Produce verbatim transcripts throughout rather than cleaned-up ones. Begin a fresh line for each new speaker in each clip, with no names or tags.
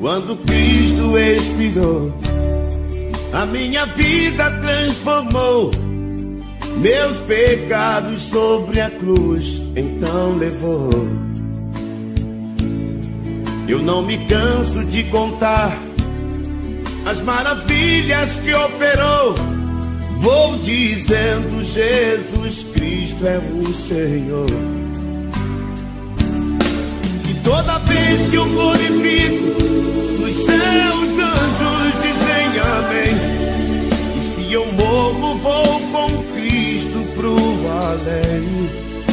Quando Cristo expirou, a minha vida transformou. Meus pecados sobre a cruz então levou. Eu não me canso de contar as maravilhas que operou. Vou dizendo: Jesus Cristo é o Senhor. E toda vez que eu glorifico, nos céus anjos dizem amém. E se eu morro, vou com Cristo pro além.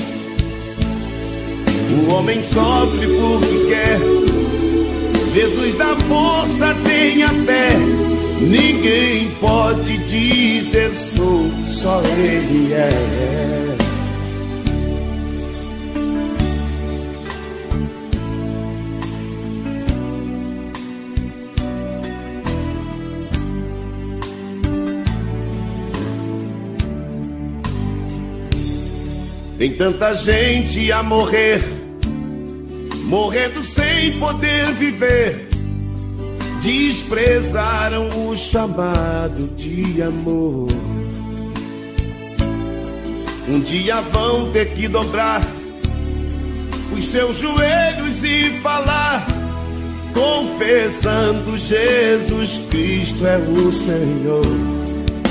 O homem sofre porque quer, Jesus dá força, tenha fé. Ninguém pode dizer sou, só Ele é. Tem tanta gente a morrer, morrendo sem poder viver. Desprezaram o chamado de amor. Um dia vão ter que dobrar os seus joelhos e falar, confessando: Jesus Cristo é o Senhor.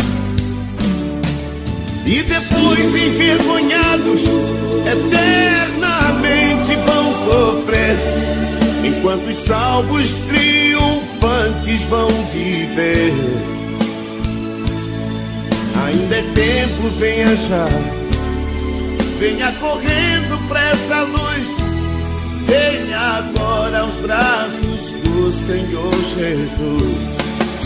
E depois, envergonhados, eternamente vão sofrer, enquanto os salvos triunfantes vão viver. Ainda é tempo, venha já, venha correndo pra essa luz. Venha agora aos braços do Senhor Jesus.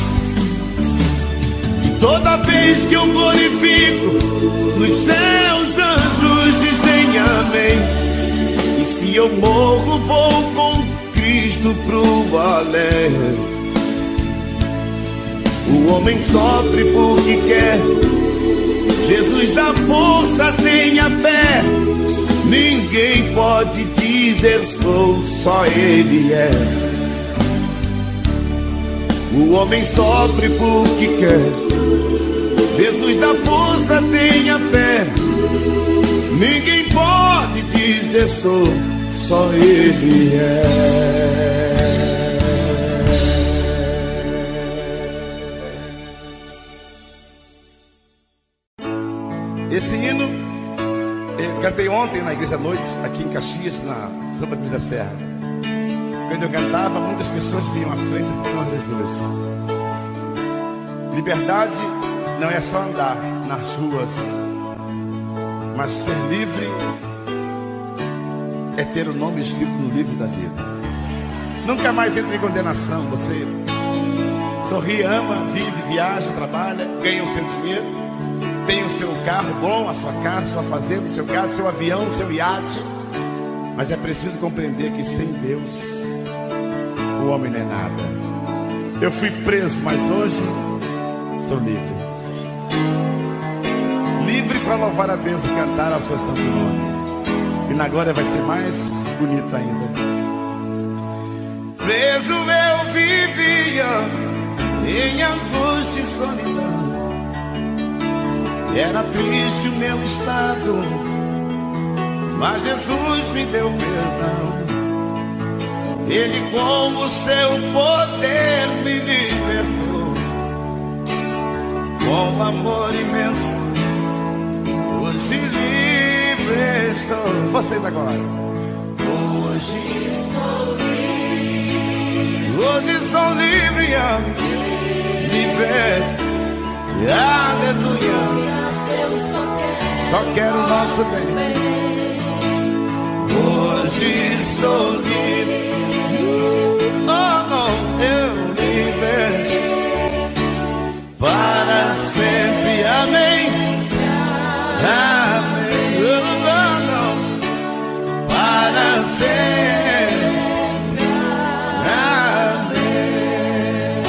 Toda vez que eu glorifico, nos céus anjos dizem amém. E se eu morro, vou com Cristo pro além. O homem sofre porque quer, Jesus dá força, tenha fé. Ninguém pode dizer sou, só Ele é. O homem sofre porque quer, Jesus dá força, tenha fé. Ninguém pode dizer sou, só Ele é.
Esse hino eu cantei ontem na igreja à noite, aqui em Caxias, na Santa Cruz da Serra. Quando eu cantava, muitas pessoas vinham à frente e diziam: Jesus. Liberdade não é só andar nas ruas, mas ser livre é ter o nome escrito no livro da vida. Nunca mais entre em condenação. Você sorri, ama, vive, viaja, trabalha, ganha o seu dinheiro, tem o seu carro bom, a sua casa, a sua fazenda, o seu gado, seu avião, o seu iate. Mas é preciso compreender que sem Deus o homem não é nada. Eu fui preso, mas hoje sou livre. Livre para louvar a Deus e cantar ao seu santo nome. E na glória vai ser mais bonito ainda.
Preso eu vivia em angústia e solidão. Era triste o meu estado, mas Jesus me deu perdão. Ele com o seu poder me libertou. Com amor imenso, hoje livre estou.
Vocês agora.
Hoje sou livre. Hoje sou livre, livre. Aleluia. Só quero o nosso bem. Hoje sou livre. Oh, não, eu livre. Para sempre, amém. Amém. Oh, não, para sempre, amém.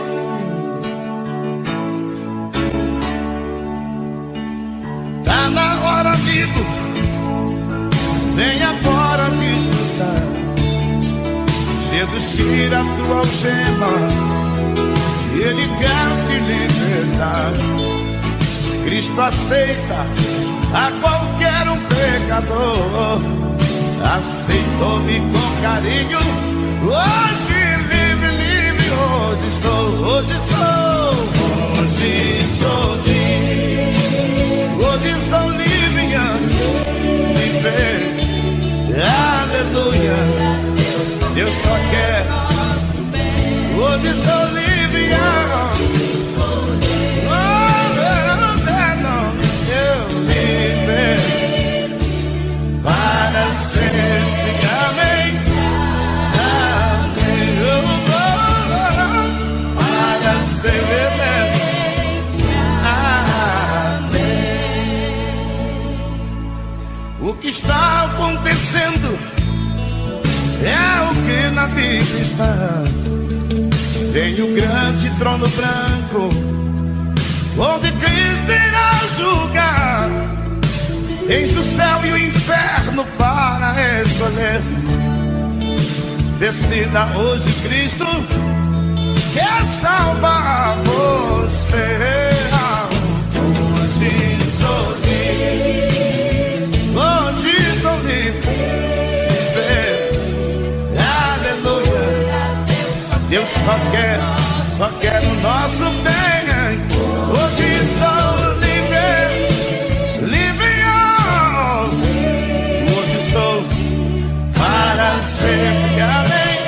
Tá na hora, amigo, vem agora desfrutar. Jesus
vestir a tua algema, Ele quer te libertar. Cristo aceita a qualquer um pecador, aceitou-me com carinho. Hoje livre, livre, hoje estou, hoje sou, hoje sou livre, hoje sou livre, livre, aleluia. Deus só quer, hoje sou livre, oh, eu livre para sempre, amém, amém, oh, para sempre, amém. O que está acontecendo é o que na Bíblia está. Tem o grande trono branco, onde Cristo irá julgar. Eis o céu e o inferno para escolher. Decida hoje, Cristo quer salvar você. Hoje sou livre, hoje sou livre. Deus só quer, só quer o nosso bem. Hoje sou livre, livre, oh. Hoje sou para sempre, amém,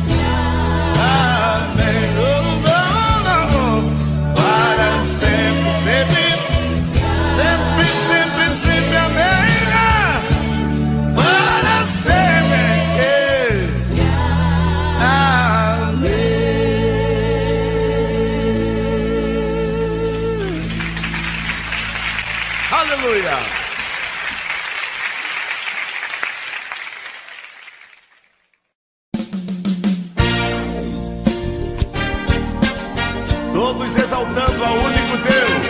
amém, oh, oh, oh. Para sempre, sempre, sempre, sempre, sempre, amém, para sempre, aleluia. Todos exaltando ao único Deus.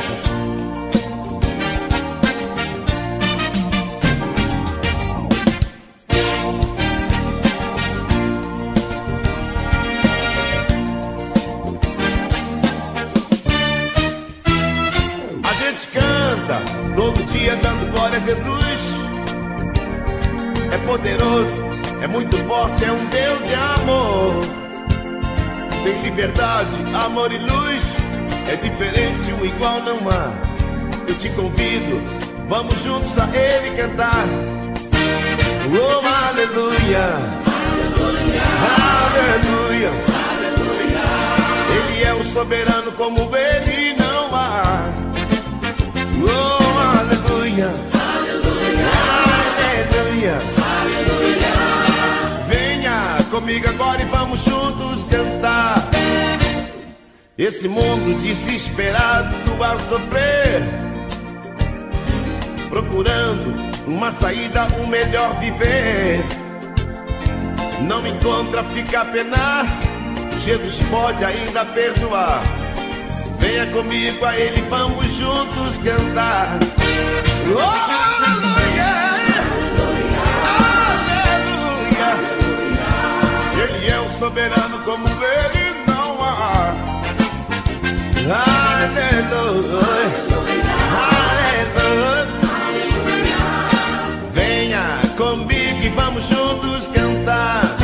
A gente canta todo dia dando glória a Jesus. É poderoso, é muito forte, é um Deus de amor. Tem liberdade, amor e luz. É diferente, um igual não há. Eu te convido, vamos juntos a Ele cantar. Oh, aleluia, aleluia, aleluia. Ele é o soberano, como Ele não há. Oh, aleluia, aleluia, aleluia, aleluia. Venha comigo agora e vamos juntos cantar. Esse mundo desesperado a sofrer, procurando uma saída, um melhor viver. Não encontra, fica a penar. Jesus pode ainda perdoar. Venha comigo a Ele, vamos juntos cantar. Oh, aleluia, aleluia, aleluia. Ele é o soberano, como Ele não há. Aleluia, aleluia, aleluia. Venha comigo e vamos juntos cantar.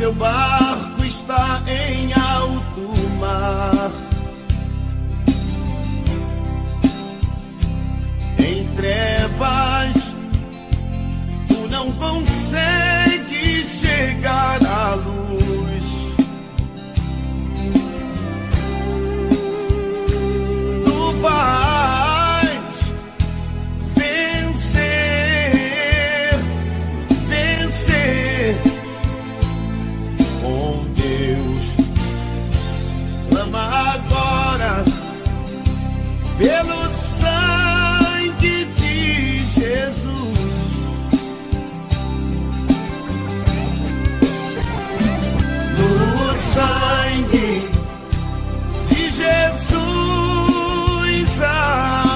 teu barco está em alto mar. Em trevas tu não consegues chegar à luz. Tu vais vencer, vencer com Deus. Clama agora pelo sangue de Jesus. No sangue de Jesus há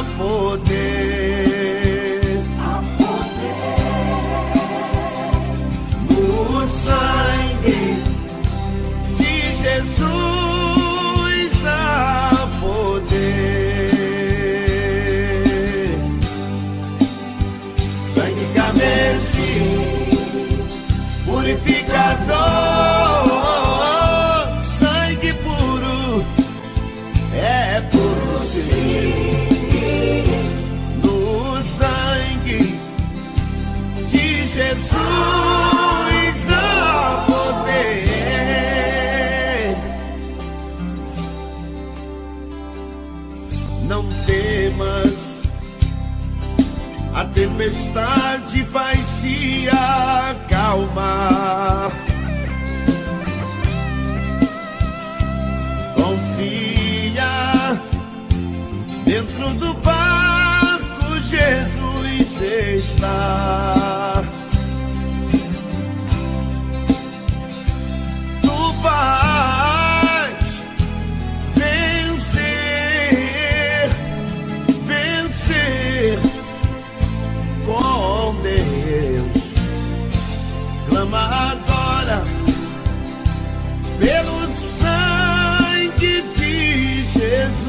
poder, há poder. No sangue de Jesus há poder. Sangue carmesim, purificador. Sangue puro, é puro sim. No sangue de Jesus há poder. Não temas, a tempestade vai se acalmar. Confia, dentro do barco Jesus está. Tu vais vencer, vencer com Deus. Clama agora pelo sangue de Jesus.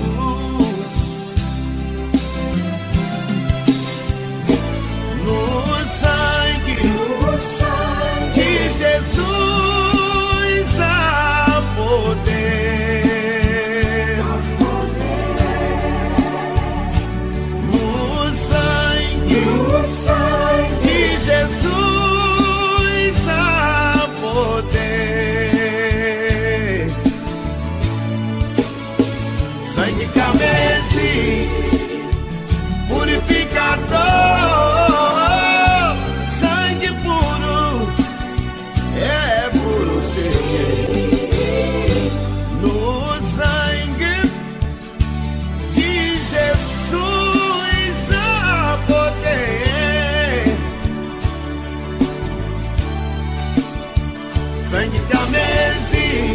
No sangue, no sangue de Jesus há poder, há poder. No sangue, no sangue de Jesus há poder. Sangue carmesim, purificador. Sangue puro, é puro sim. No sangue de Jesus há poder. Sangue carmesim,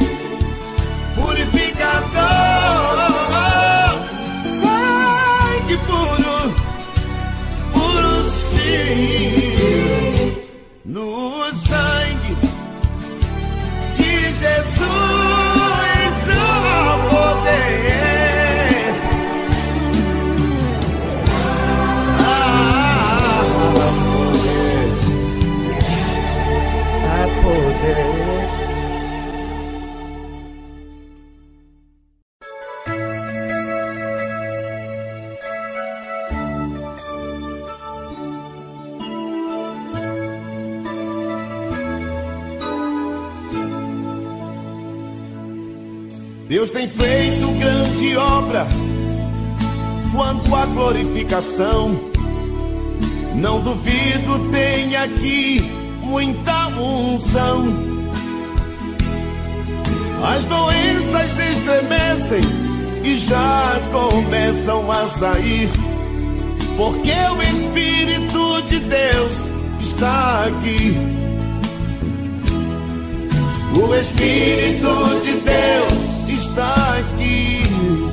purificador. Sangue puro, puro sim. No sangue de Jesus há poder. Ah, poder, há poder. Deus tem feito grande obra quanto à glorificação. Não duvido, tem aqui muita unção. As doenças estremecem e já começam a sair, porque o Espírito de Deus está aqui. O Espírito de Deus está aqui.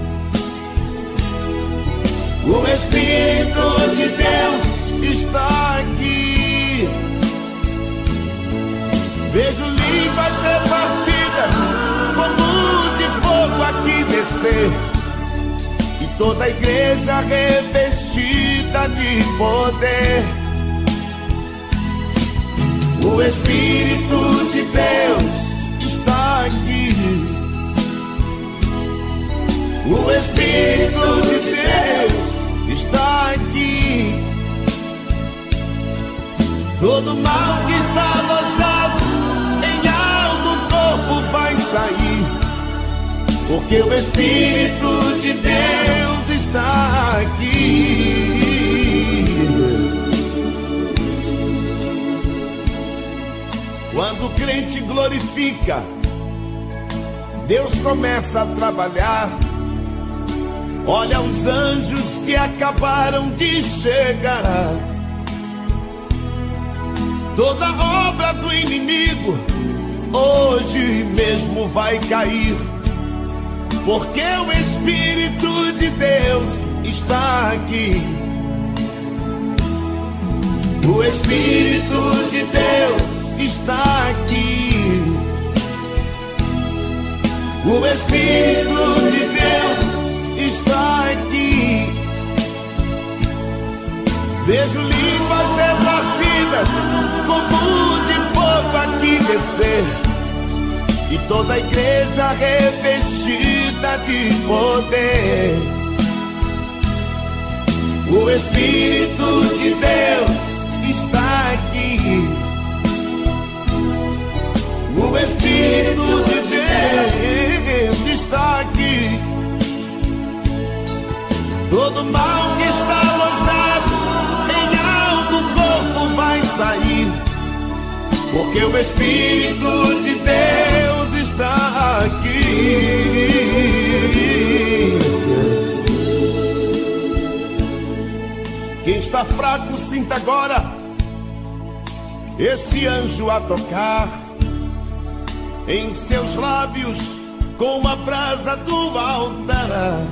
O Espírito de Deus está aqui. Vejo línguas repartidas como de fogo aqui descer, e toda a igreja revestida de poder. O O Espírito de Deus está aqui. O Espírito de Deus está aqui. Todo mal que está alojado em alma do corpo vai sair, porque o Espírito de Deus está aqui. Quando o crente glorifica, Deus começa a trabalhar. Olha os anjos que acabaram de chegar. Toda obra do inimigo hoje mesmo vai cair, porque o Espírito de Deus está aqui. O Espírito de Deus está aqui. O Espírito de Deus está aqui. Vejo línguas repartidas como de fogo aqui descer, e toda a igreja revestida de poder. O Espírito de Deus está aqui. O Espírito de Deus está aqui. Todo mal que está alojado em alma do corpo vai sair, porque o Espírito de Deus está aqui. Quem está fraco, sinta agora esse anjo a tocar em seus lábios com a brasa do altar.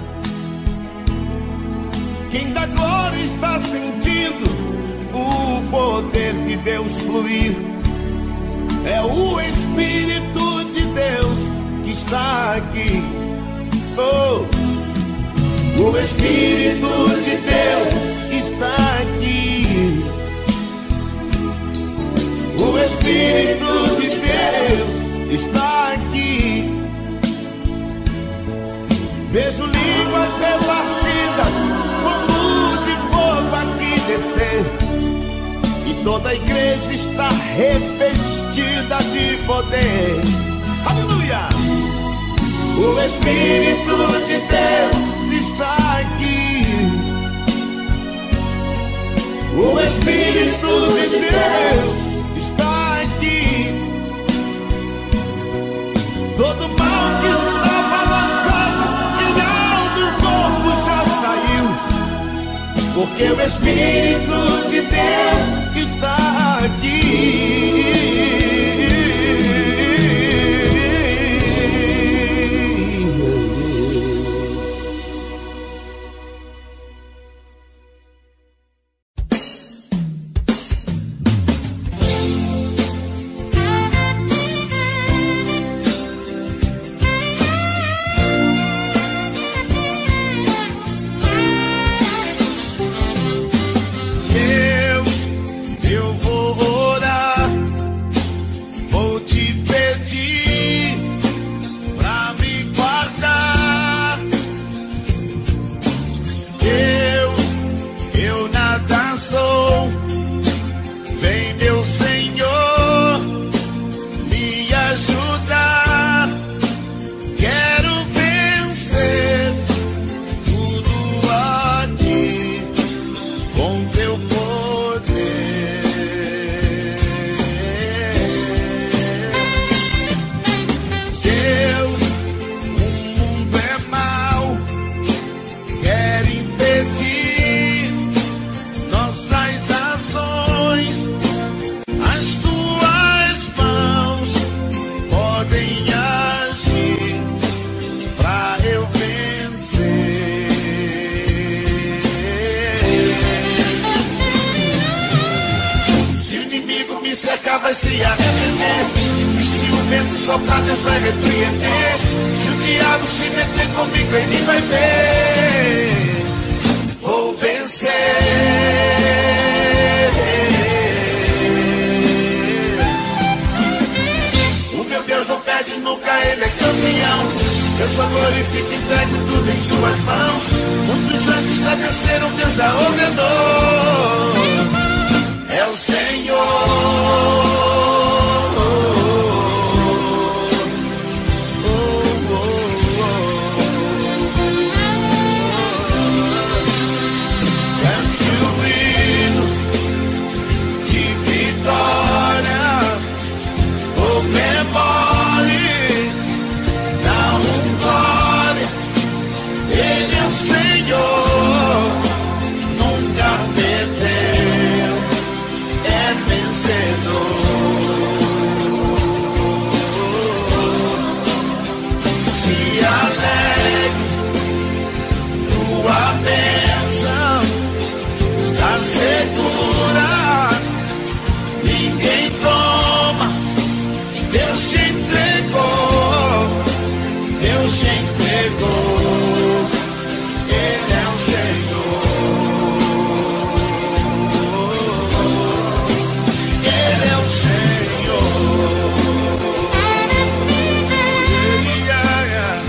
Quem da glória está sentindo o poder de Deus fluir, é o Espírito de Deus que está aqui. Oh, o Espírito de Deus está aqui. O Espírito de Deus está aqui. Vejo línguas repartidas como de fogo aqui descer, e toda a igreja está revestida de poder. Aleluia! O Espírito de Deus está aqui. O Espírito de Deus está aqui. Todo mal que estava lançado em alma do corpo já saiu, porque o Espírito de Deus está aqui.
Vai se arrepender, e se o vento soprar Deus vai repreender. Se o diabo se meter comigo ele vai ver, vou vencer. Sião. Eu só glorifico, entrego tudo em suas mãos. Muitos anjos agradeceram, Deus já ordenou. É o Senhor. Segura, ninguém toma. Deus te entregou, Deus te entregou. Ele é o Senhor, Ele é o Senhor. Yeah, yeah.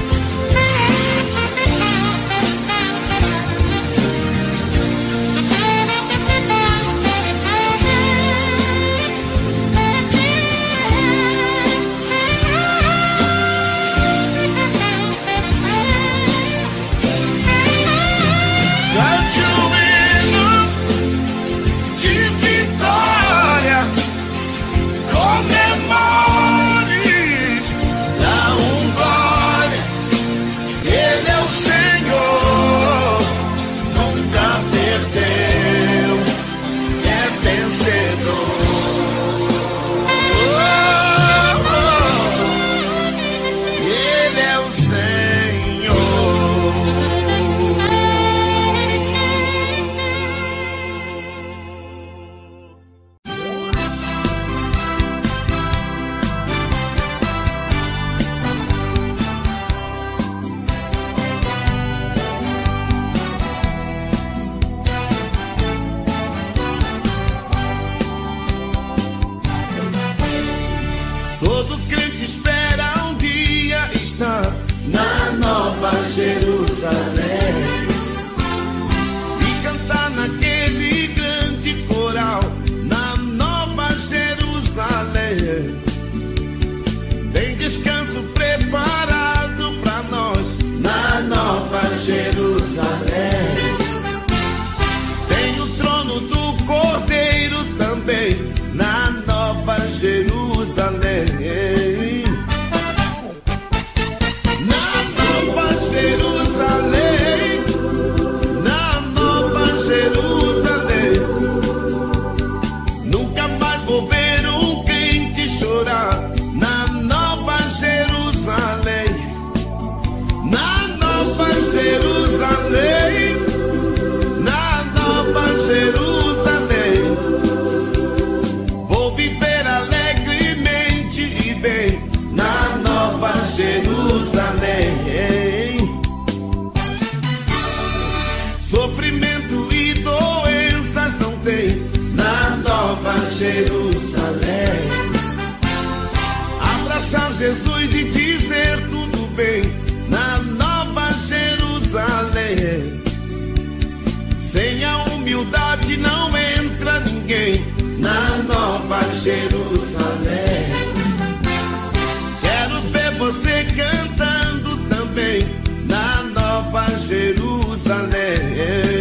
Todo crente espera um dia estar na Nova Jerusalém e cantar naquele grande coral na Nova Jerusalém. Tem descanso preparado pra nós na Nova Jerusalém. Tem o trono do Cordeiro também na Nova Jerusalém. Na Nova Jerusalém, na Nova Jerusalém, nunca mais vou ver um crente chorar. Na Nova Jerusalém, na Nova Jerusalém, na Nova Jerusalém, vou viver alegremente e bem na Nova Jerusalém. Sofrimento e doenças não tem na Nova Jerusalém. Abraçar Jesus e dizer tudo bem na Nova Jerusalém. Sem a humildade não entra ninguém na Nova Jerusalém. Quero ver você cantando também na Nova Jerusalém.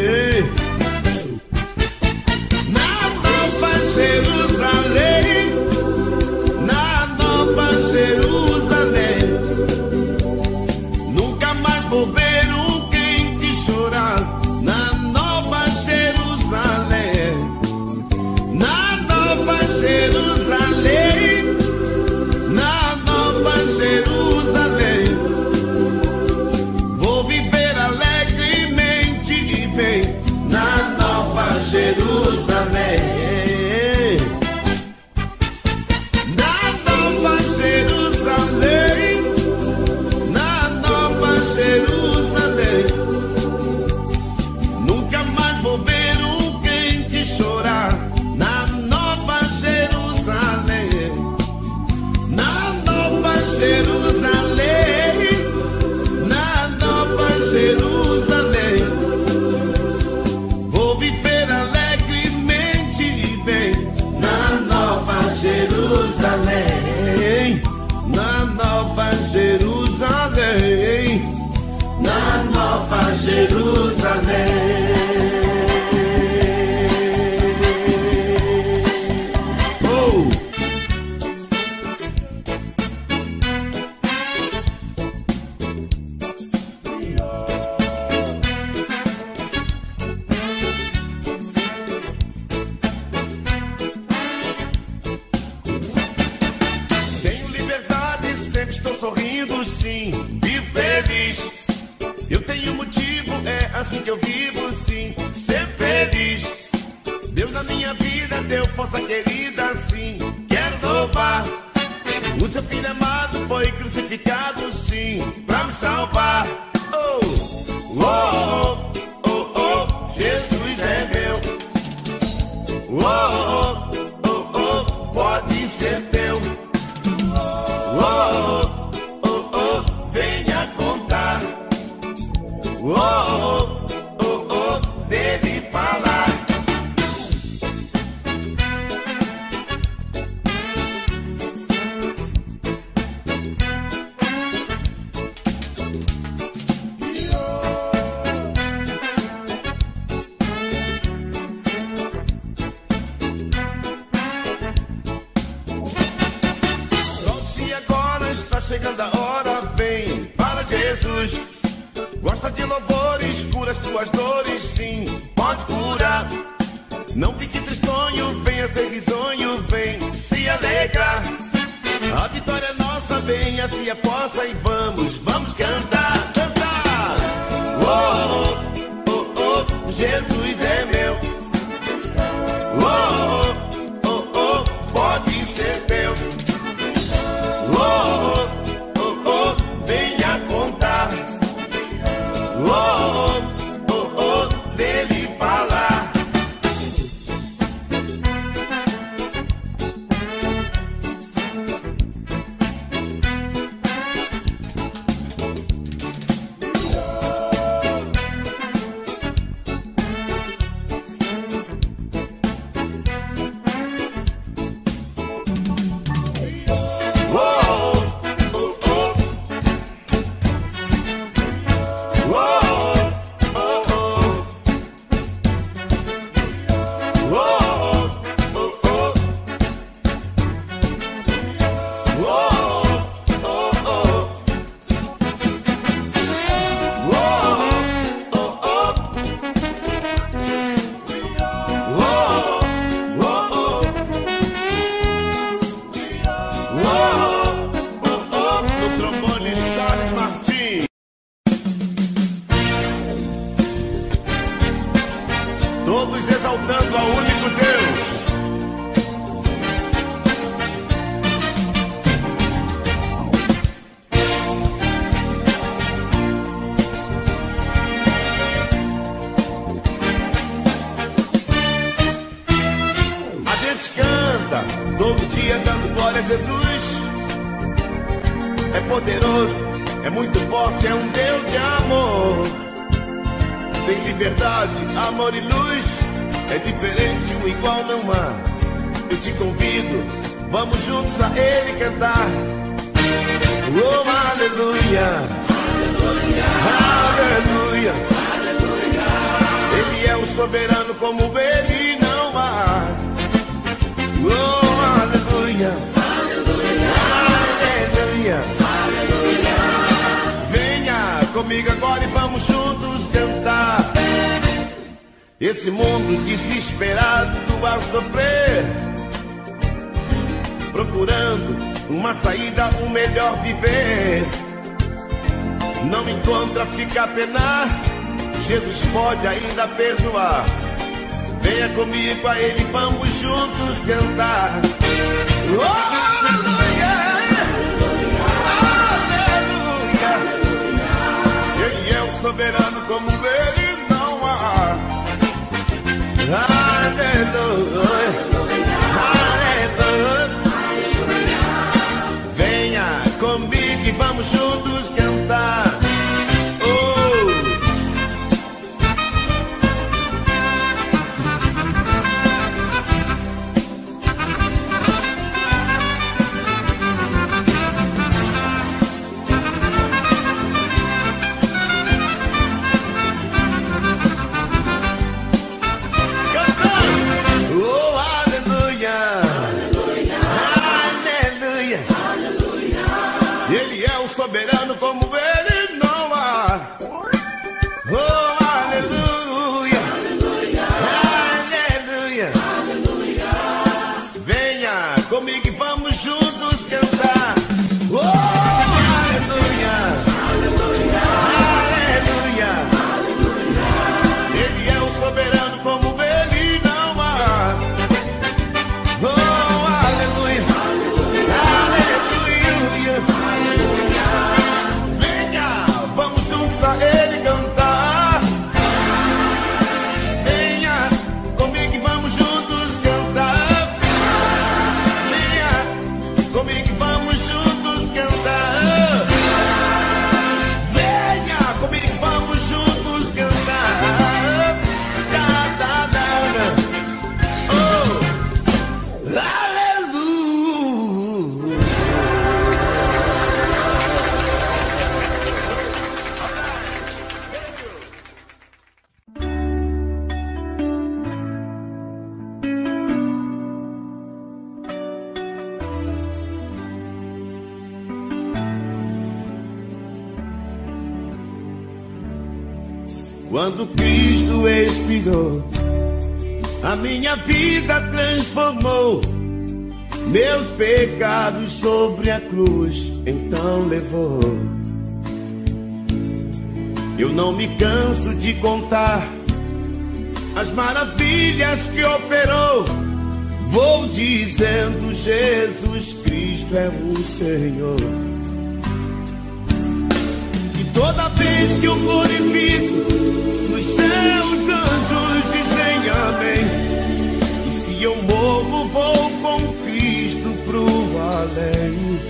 Na Nova Jerusalém, na Nova Jerusalém, nunca mais vou ver um crente chorar. Na Nova Jerusalém, na Nova Jerusalém,
Jerusalém, na Nova Jerusalém, na Nova Jerusalém.
Assim que eu vivo, sim, ser feliz. Deus na minha vida deu força querida, sim. Quero louvar. O seu filho amado foi crucificado, sim, pra me salvar. Oh, oh, oh, oh, oh, Jesus é meu. Oh, oh, oh, oh, pode ser teu. Oh, oh, oh, venha contar. Oh, chegando a hora, vem para Jesus. Gosta de louvores, cura as tuas dores, sim, pode curar. Não fique tristonho, venha ser risonho, vem se alegrar. A vitória é nossa, venha se aposta e vamos, vamos cantar, cantar. Oh, oh, oh, oh, Jesus é meu. Oh, oh, oh, oh, pode ser teu. Oh, oh, oh, oh, dele falar. Todos exaltando ao único Deus. A gente canta todo dia dando glória a Jesus. É poderoso, é muito forte, é um Deus de amor. Tem liberdade, amor e luz. É diferente, um igual não há. Eu te convido, vamos juntos a Ele cantar. Oh, aleluia, aleluia, aleluia. Ele é o soberano, como Ele não há. Oh, aleluia, aleluia, aleluia. Venha comigo agora e vamos juntos cantar. Esse mundo desesperado a sofrer, procurando uma saída, um melhor viver. Não encontra, fica a penar. Jesus pode ainda perdoar. Venha comigo a Ele, vamos juntos cantar. Oh, aleluia, aleluia, aleluia. Ele é o soberano, como Ele não há. Aleluia, aleluia. Venha comigo e vamos juntos cantar. Oh.
Quando Cristo expirou, a minha vida transformou. Meus pecados sobre a cruz então levou. Eu não me canso de contar as maravilhas que operou. Vou dizendo, Jesus Cristo é o Senhor. E toda vez que eu glorifico, nos céus anjos dizem amém. E se eu morro, vou com Cristo pro além.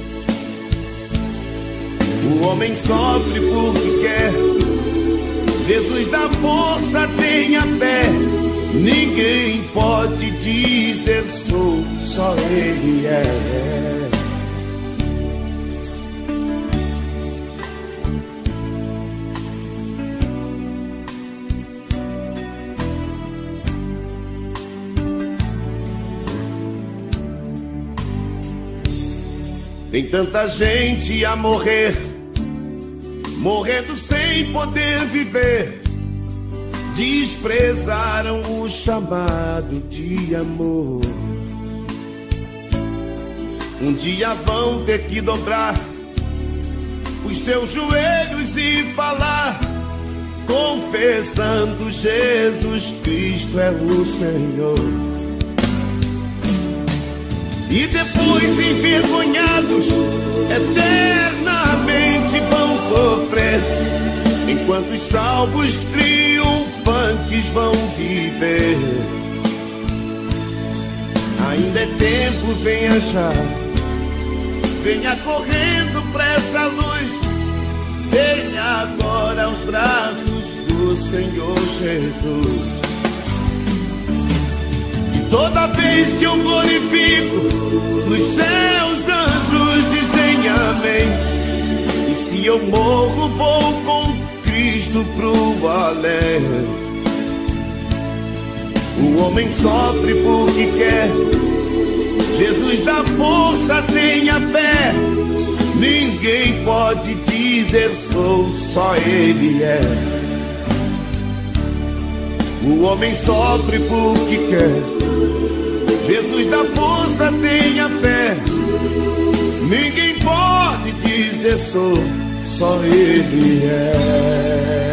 O homem sofre porque quer, Jesus dá força, tenha fé. Ninguém pode dizer sou, só Ele é. Tem tanta gente a morrer, morrendo sem poder viver. Desprezaram o chamado de amor. Um dia vão ter que dobrar os seus joelhos e falar, confessando Jesus Cristo é o Senhor. E depois, envergonhados, eternamente vão sofrer, enquanto os salvos triunfantes vão viver. Ainda é tempo, venha já, venha correndo pra essa luz. Venha agora aos braços do Senhor Jesus. Toda vez que eu glorifico, nos céus anjos dizem amém. E se eu morro, vou com Cristo pro além. O homem sofre porque quer, Jesus dá força, tenha fé. Ninguém pode dizer sou, só Ele é. O homem sofre porque quer, Jesus dá força, tenha fé. Ninguém pode dizer sou, só Ele é.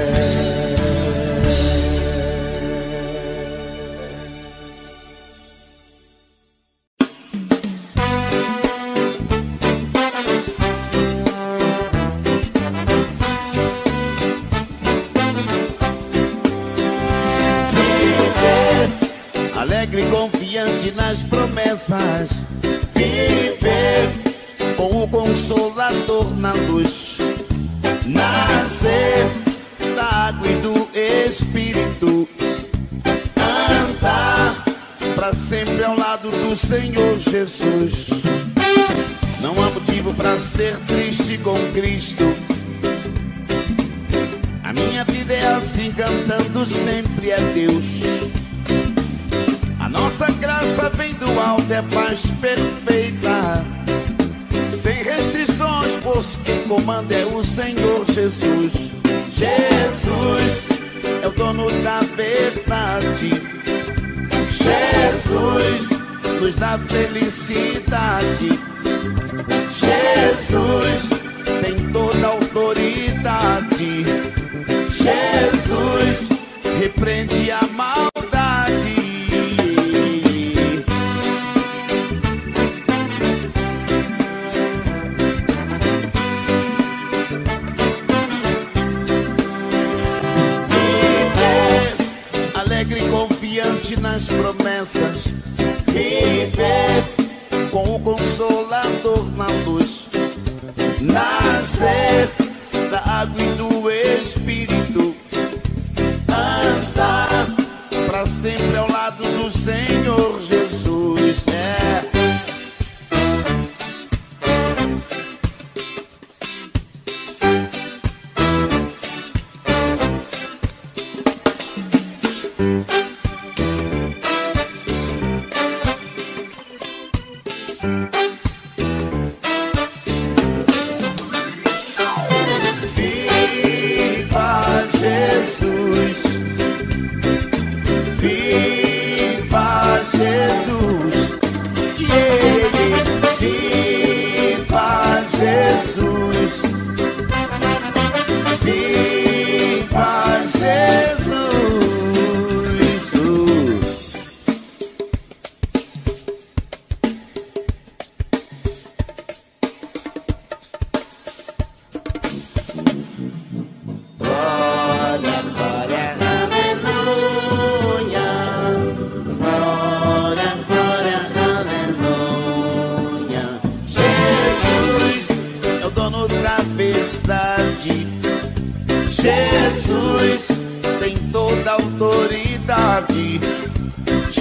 Alegre e confiante nas promessas, viver com o Consolador na luz, nascer da água e do Espírito, andar pra sempre ao lado do Senhor Jesus. Não há motivo pra ser triste com Cristo. A minha vida é assim, cantando sempre a Deus. A nossa graça vem do alto, é paz perfeita, sem restrições, pois quem comanda é o Senhor Jesus. Jesus é o dono da verdade. Jesus nos dá felicidade. Jesus tem toda a autoridade. Jesus repreende a maldade. Confiante nas promessas, viver com o Consolador na luz, nascer da água e do Espírito, andar pra sempre ao lado do Senhor Jesus. É.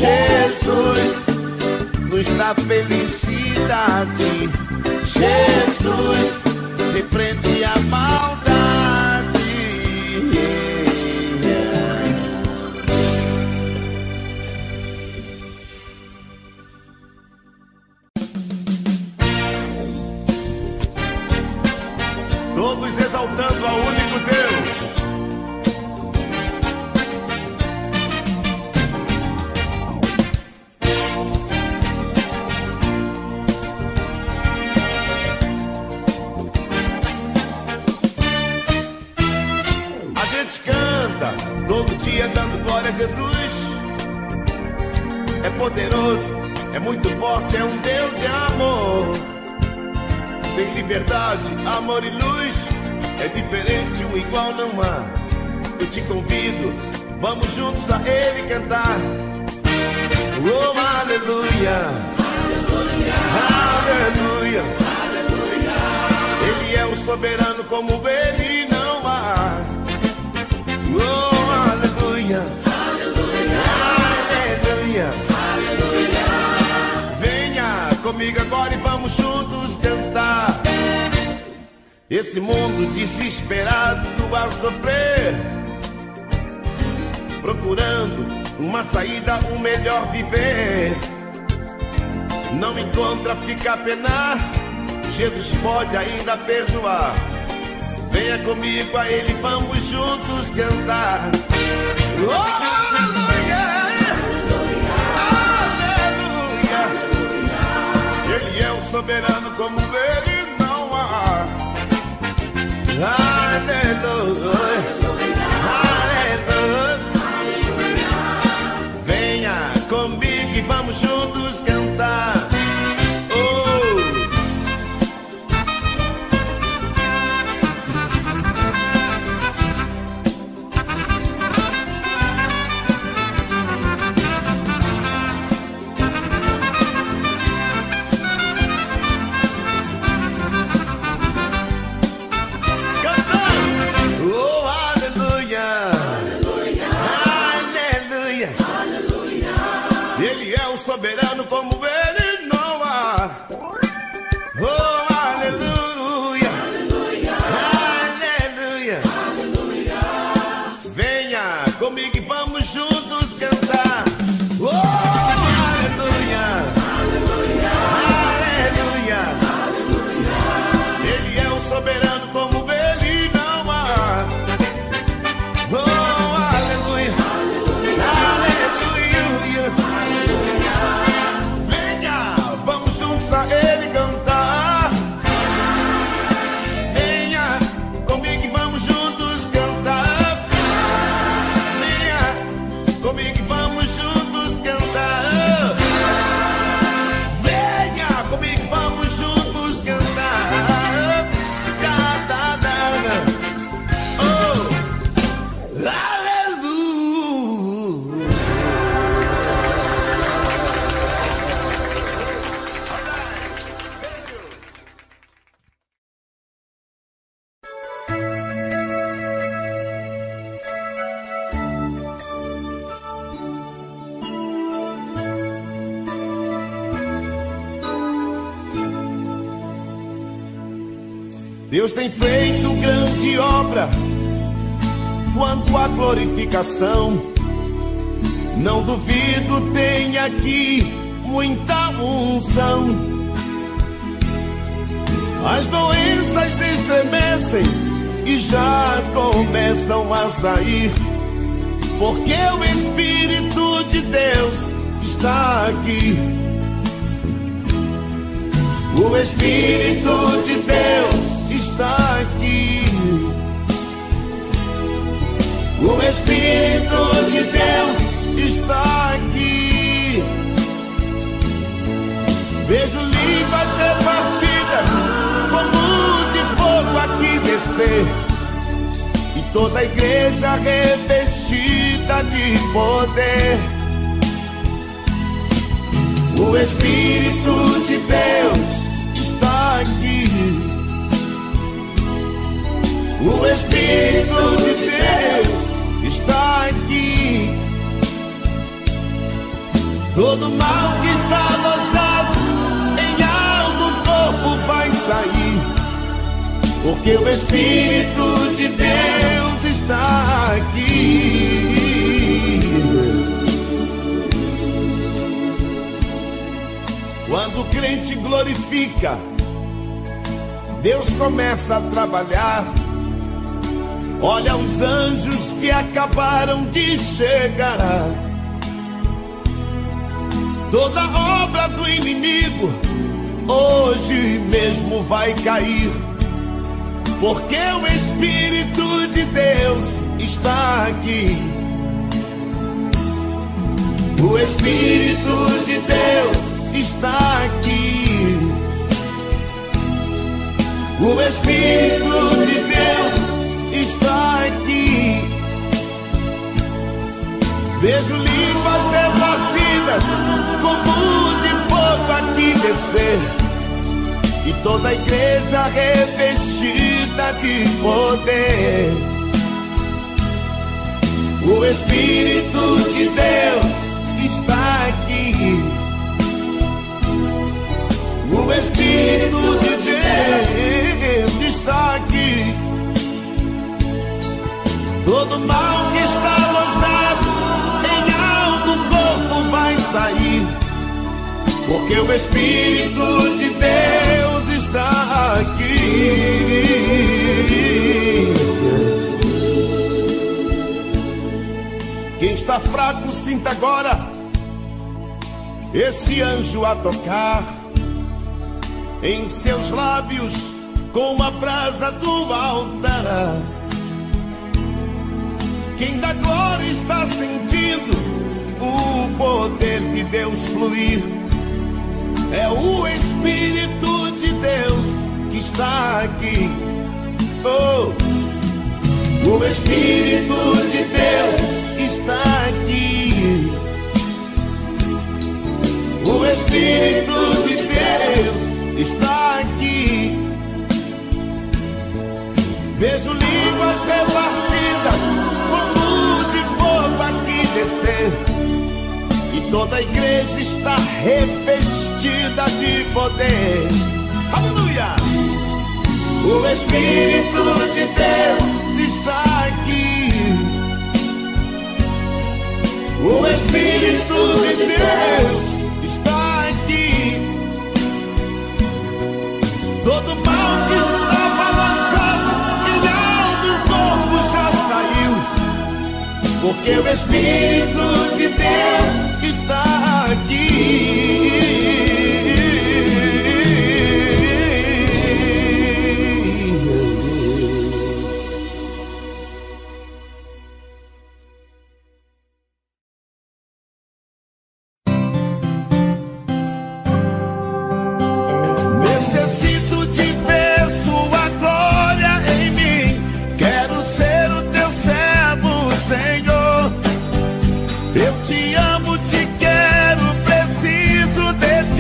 Jesus nos dá felicidade. Jesus repreende a maldade.
Todos exaltando ao único Deus. Canta todo dia dando glória a Jesus. É poderoso, é muito forte, é um Deus de amor. Tem liberdade, amor e luz. É diferente, um igual não há. Eu te convido, vamos juntos a Ele cantar. Oh, aleluia, aleluia, aleluia, aleluia. Ele é o soberano, como Ele não há. Oh, aleluia, aleluia, aleluia, aleluia. Venha comigo agora e vamos juntos cantar. Esse mundo desesperado a sofrer, procurando uma saída, um melhor viver. Não encontra, fica a penar. Jesus pode ainda perdoar. Venha comigo a Ele, vamos juntos cantar. Oh, aleluia, aleluia, aleluia. Ele é o soberano, como Ele não há. Aleluia, aleluia, aleluia. Venha comigo e vamos juntos cantar. Soberano, como Ele não há. Oh, aleluia, aleluia, aleluia, aleluia. Venha comigo e vamos juntos cantar. Oh, aleluia, aleluia, aleluia, aleluia. Ele é o soberano, como Ele não há. Oh, aleluia, aleluia, aleluia. A Ele cantar. Venha comigo e vamos juntos cantar. Venha comigo e vamos juntos cantar. Venha comigo e vamos juntos cantar. Oh, aleluia. Deus tem feito grande obra quanto à glorificação. Não duvido, tem aqui muita unção. As doenças estremecem e já começam a sair, porque o Espírito de Deus está aqui. O Espírito de Deus está aqui. O Espírito de Deus está aqui. Vejo línguas repartidas como de fogo aqui descer, e toda a igreja revestida de poder. O Espírito de Deus está aqui. O Espírito de Deus está aqui.
Todo mal que está alojado em alma, o corpo vai sair, porque o Espírito de Deus está aqui. Quando o crente glorifica, Deus começa a trabalhar. Olha os anjos que acabaram de chegar. Toda obra do inimigo hoje mesmo vai cair, porque o Espírito de Deus está aqui. O Espírito de Deus está aqui. O Espírito de Deus está aqui. Vejo línguas repartidas como de fogo aqui descer, e toda a igreja revestida de poder. O Espírito de Deus está aqui. O Espírito de Deus está aqui. Todo mal que está alojado em alma, o corpo vai sair, porque o Espírito de Deus está aqui. Quem está fraco, sinta agora esse anjo a tocar em seus lábios com a brasa do altar. Quem da glória está sentindo o poder de Deus fluir, é o Espírito de Deus que está aqui. Oh, o Espírito de Deus está aqui. O Espírito de Deus está aqui. Vejo línguas repartidas como de fogo aqui descer, e toda a igreja está revestida de poder. Aleluia! O Espírito de Deus está aqui. O Espírito de Deus está aqui. Todo mal que estava lançado em alma, o corpo já saiu, porque o Espírito de Deus está aqui.
Eu te amo, te quero, preciso de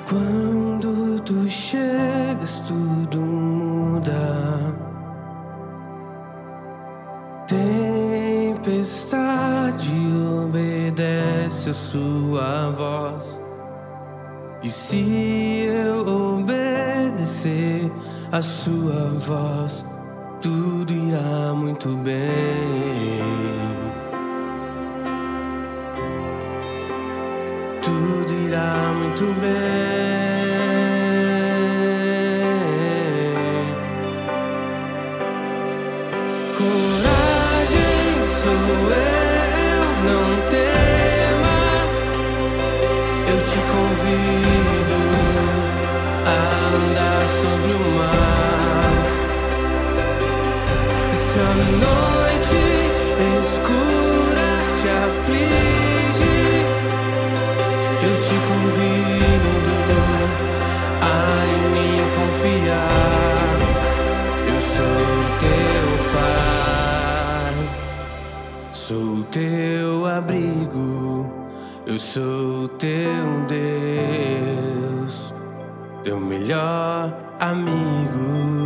Quando tu chegas, tudo muda. Tempestade obedece a sua voz. E se eu obedecer a sua voz, tudo irá muito bem. Tudo irá muito bem. Coragem sou eu, não temas. Eu te convido a andar sobre o mar. Se a noite escura te aflige, eu te convido a em mim confiar. Eu sou teu pai, sou teu abrigo. Eu sou teu Deus, teu melhor amigo.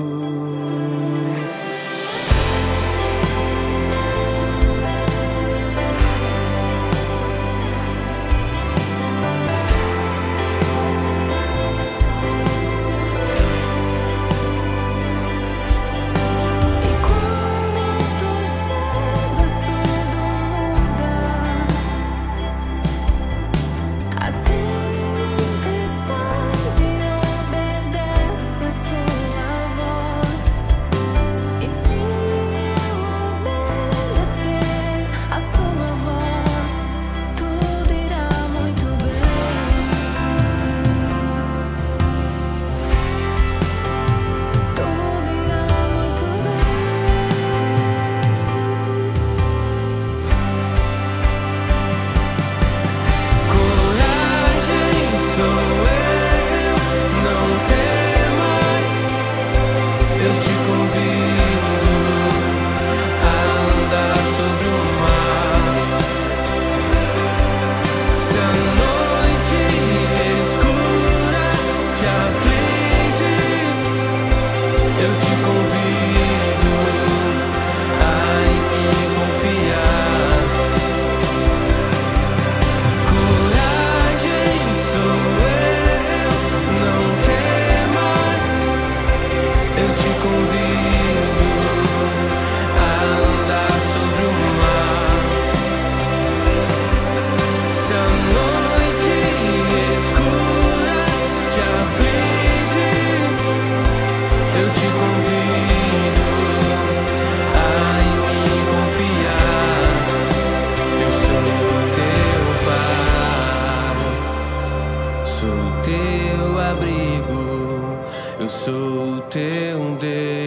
Eu sou teu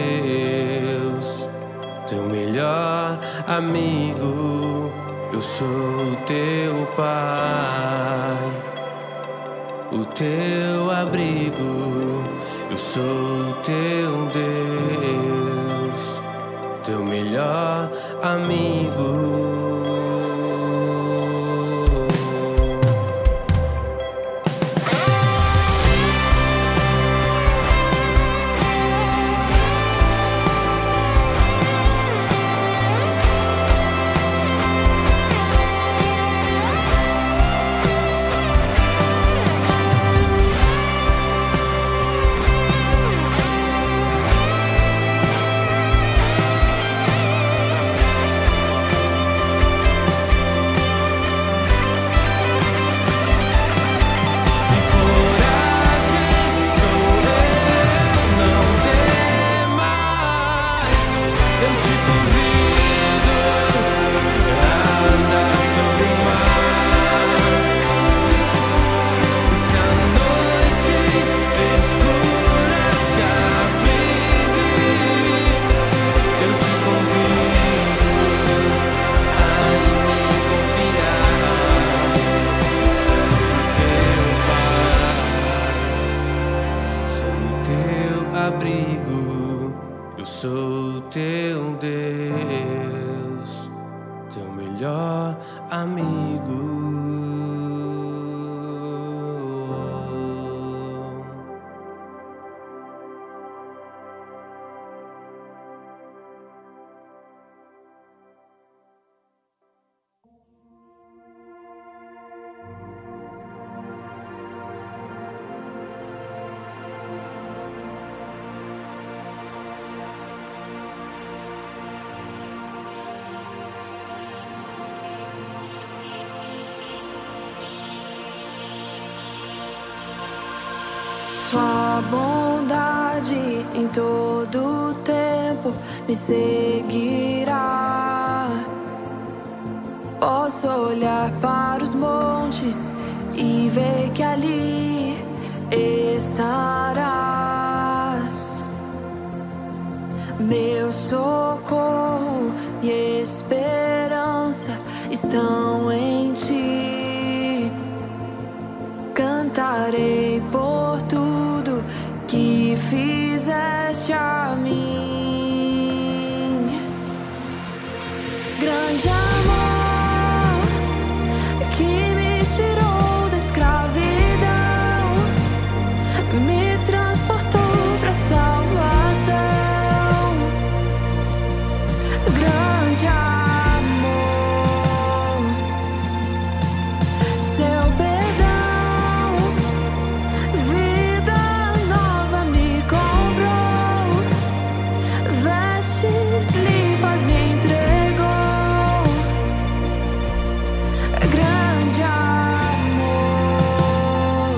Deus, teu melhor amigo. Eu sou teu Pai, o teu abrigo. Eu sou teu Deus, teu melhor amigo. Eu sou teu Deus, teu melhor amigo.
Tua bondade em todo tempo me seguirá. Posso olhar para os montes e ver que ali estarás. Meu socorro e esperança estão em ti. Cantarei por tudo que fizeste a mim. Grande amor que me tirou da escravidão, me transportou pra salvação. Grande amor, seu perdão, vida nova me comprou, vestes limpas me entregou. Grande amor.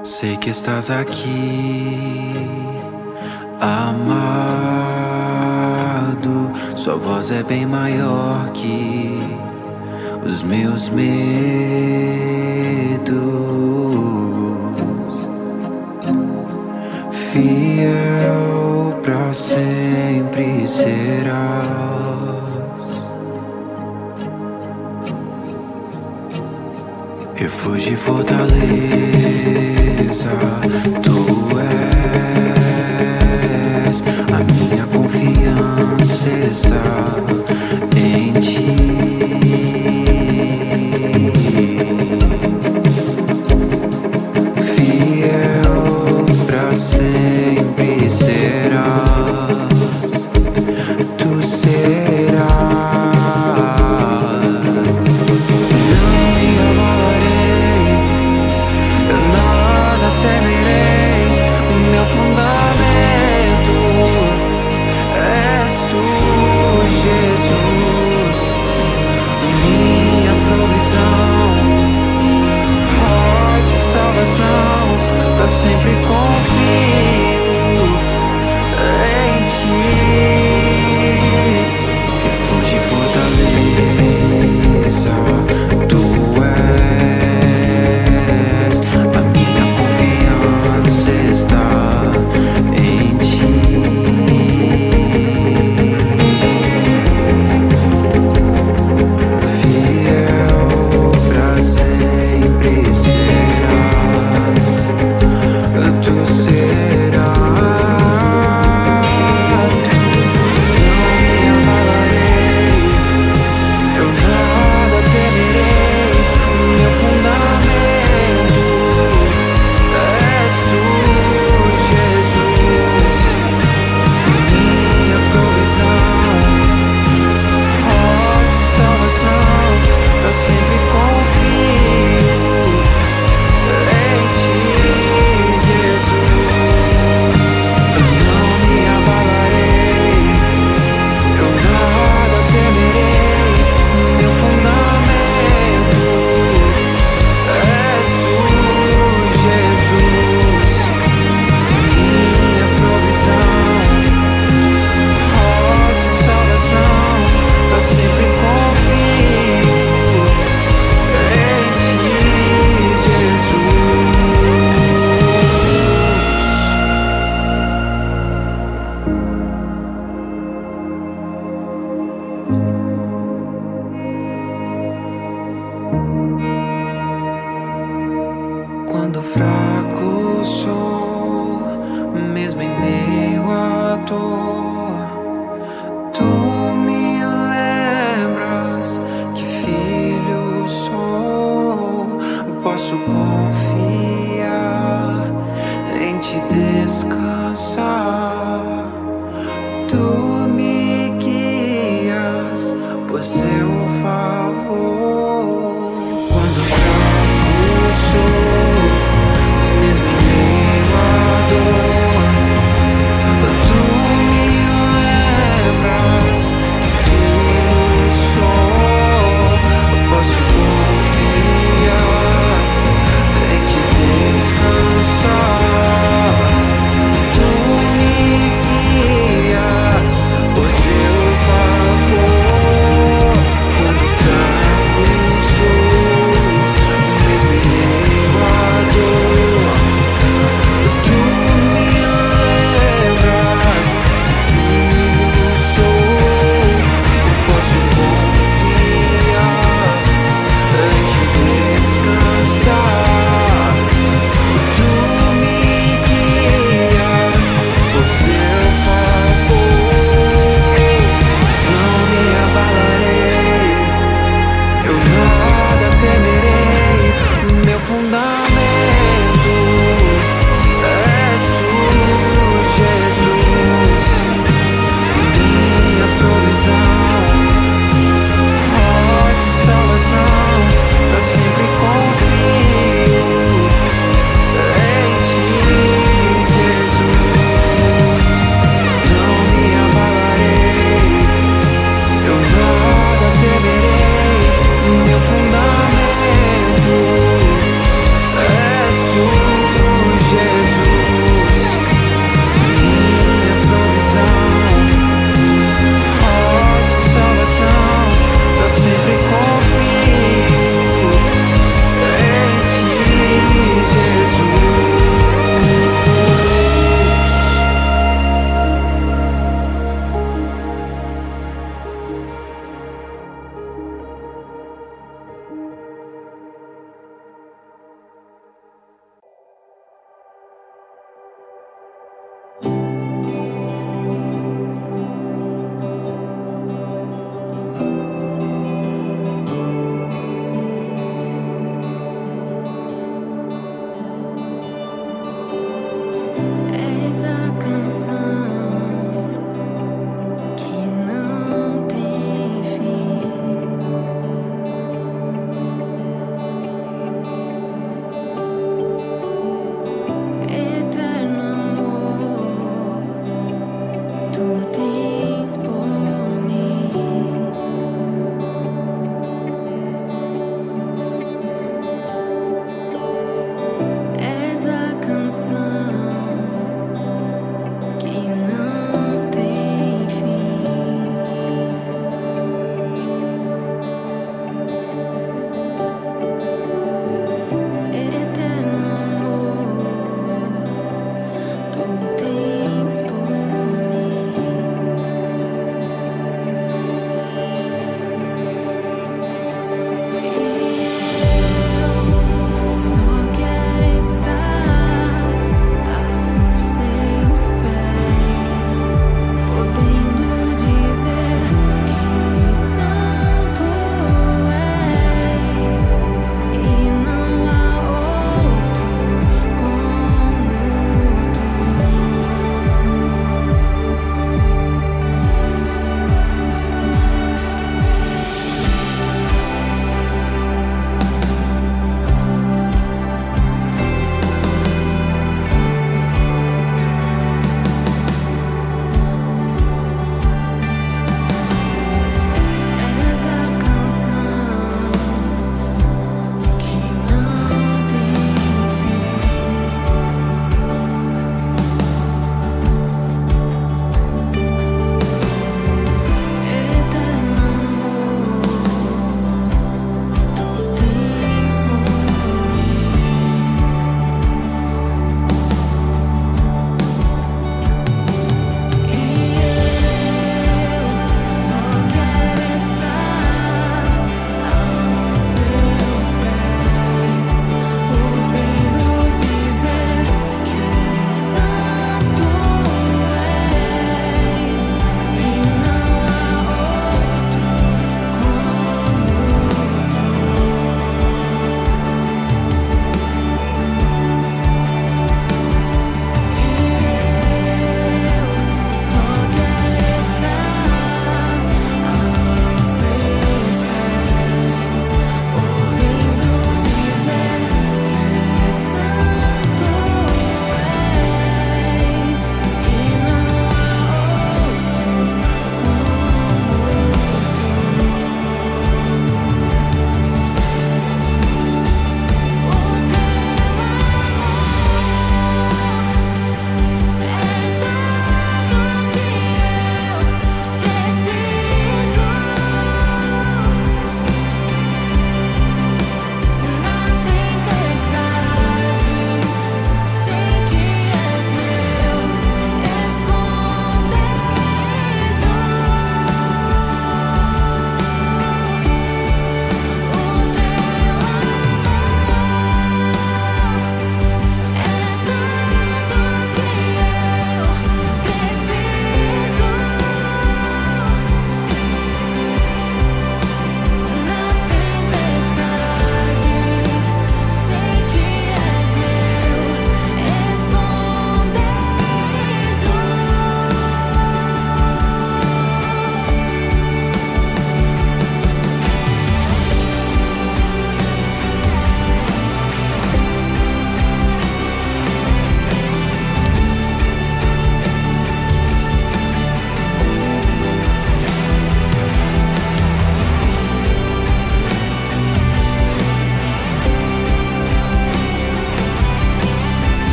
Sei que estás aqui, amado. Sua voz é bem maior que os meus medos. Fiel pra sempre serás. Refúgio e fortaleza, tu és. A minha confiança está em ti. Fiel pra sempre serás. Tu serás. Não me abalarei, eu nada temerei. O meu fundamento és tu, Jesus. Minha provisão, rocha e salvação. Pra sempre confio em ti. Refúgio e fortaleza, tu és. A minha confiança está em ti. Fiel pra sempre serás. Tu serás. Não me abalarei, eu nada temerei. Meu fundamento és tu, Jesus. Minha provisão, rocha e salvação. Pra sempre confio em ti, Jesus. Não me abalarei, eu nada temerei. Meu fundamento és tu, Jesus. Minha provisão, rocha e salvação. Pra sempre confio em ti, Jesus. Quando fraco sou, mesmo em meio à dor, tu me lembras que filho sou. Posso confiar em te descansar. Tu me guias por seu favor. Quando fraco sou, mesmo em meio à dor, tu me lembras que filho sou. Posso confiar em te descansar. Tu me guias por seu favor.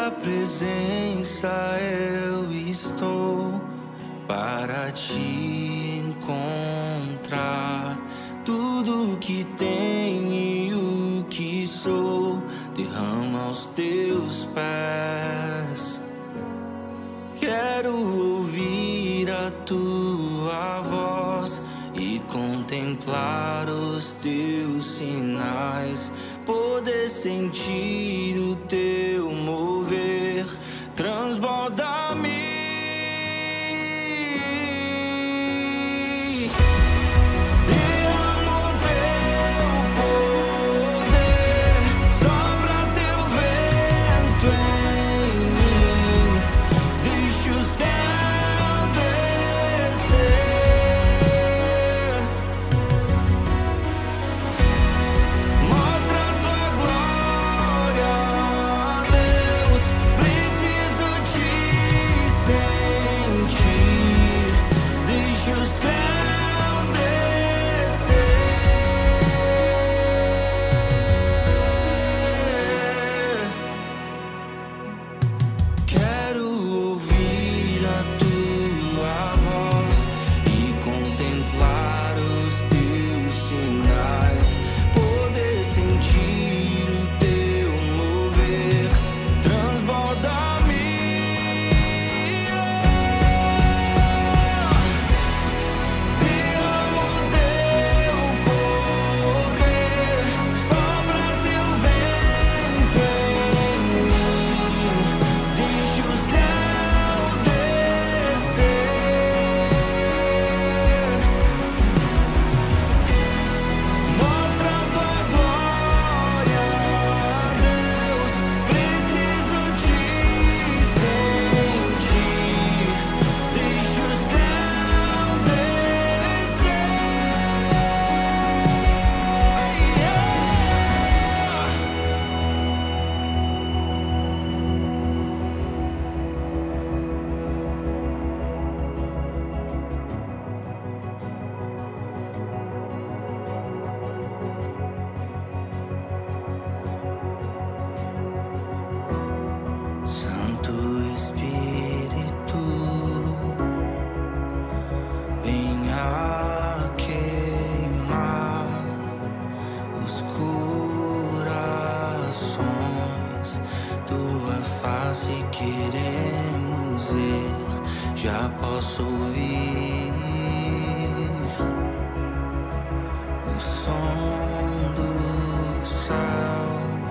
tua presença eu estou para te encontrar. Tudo que tenho e o que sou derrama aos teus pés. Quero ouvir a tua voz e contemplar os teus sinais, poder sentir o teu mover. Transborda-me. Já posso ouvir o som do céu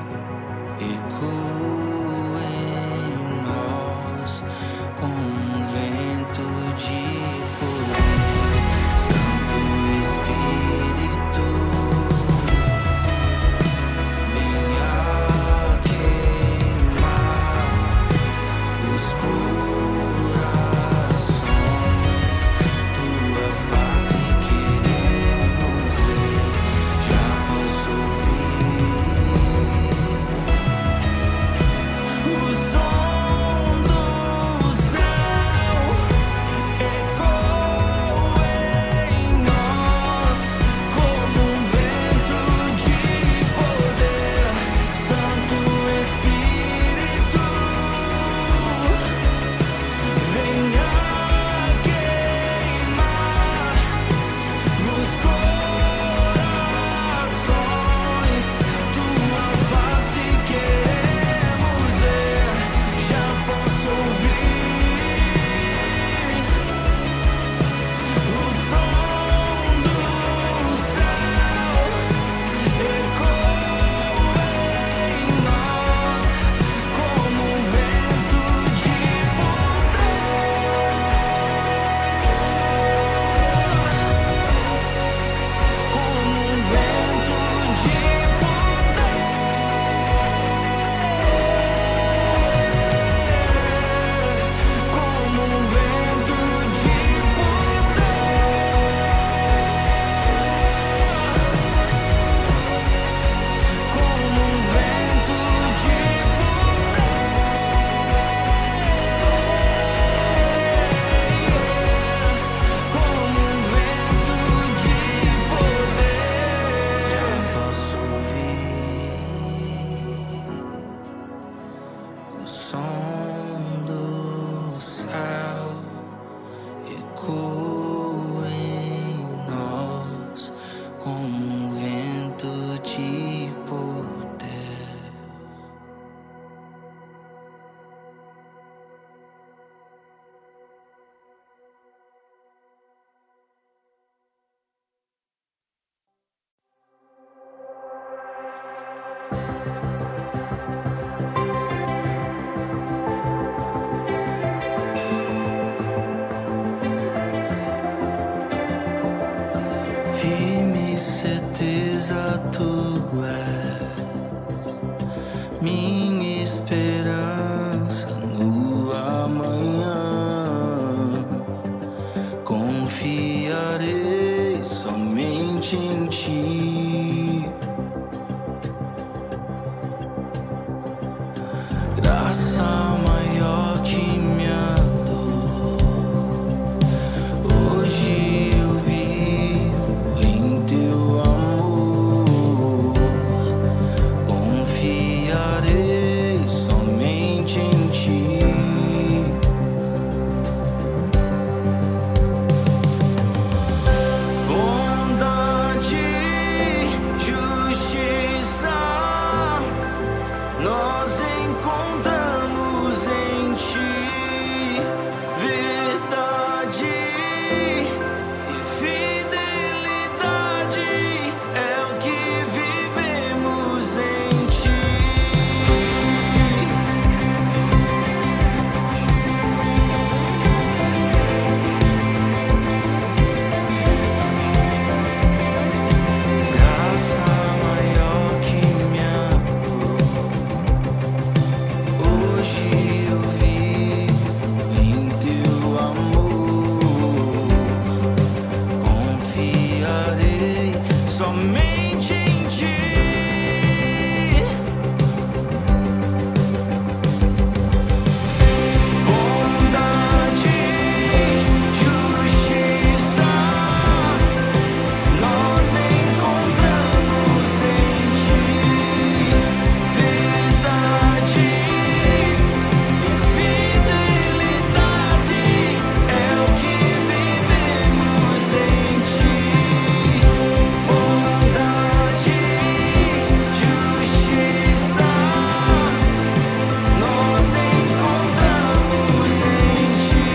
ecoa em nós com um vento de poder. Santo Espírito, venha queimar os corações. Tua face queremos ver. Já posso ouvir o som do céu ecoa em nós como um vento de poder. Santo Espírito, venha queimar nos corações. Tua face queremos ver. som do céu ecoa em nós como um vento de poder. Firme certeza tu és, minha esperança no amanhã. Confiarei somente em ti. Graça maior que minha dor. Hoje eu vivo em teu amor. Confiarei somente em ti. Bondade, justiça, nós encontramos em ti. Verdade e fidelidade é o que vivemos em ti. Graça maior que minha dor. Hoje eu vivo em teu amor. Confiarei somente em ti. Bondade, justiça, nós encontramos em ti. Verdade e fidelidade é o que vivemos em ti. Bondade, justiça, nós encontramos em ti.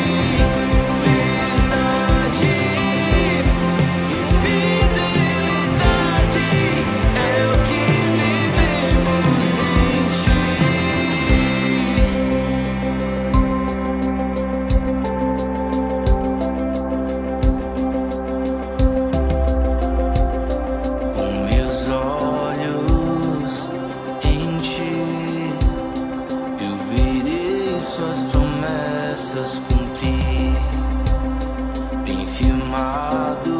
Verdade e fidelidade é o que vivemos em ti. Com meus olhos em ti, eu verei suas promessas cumprir. Bem firmado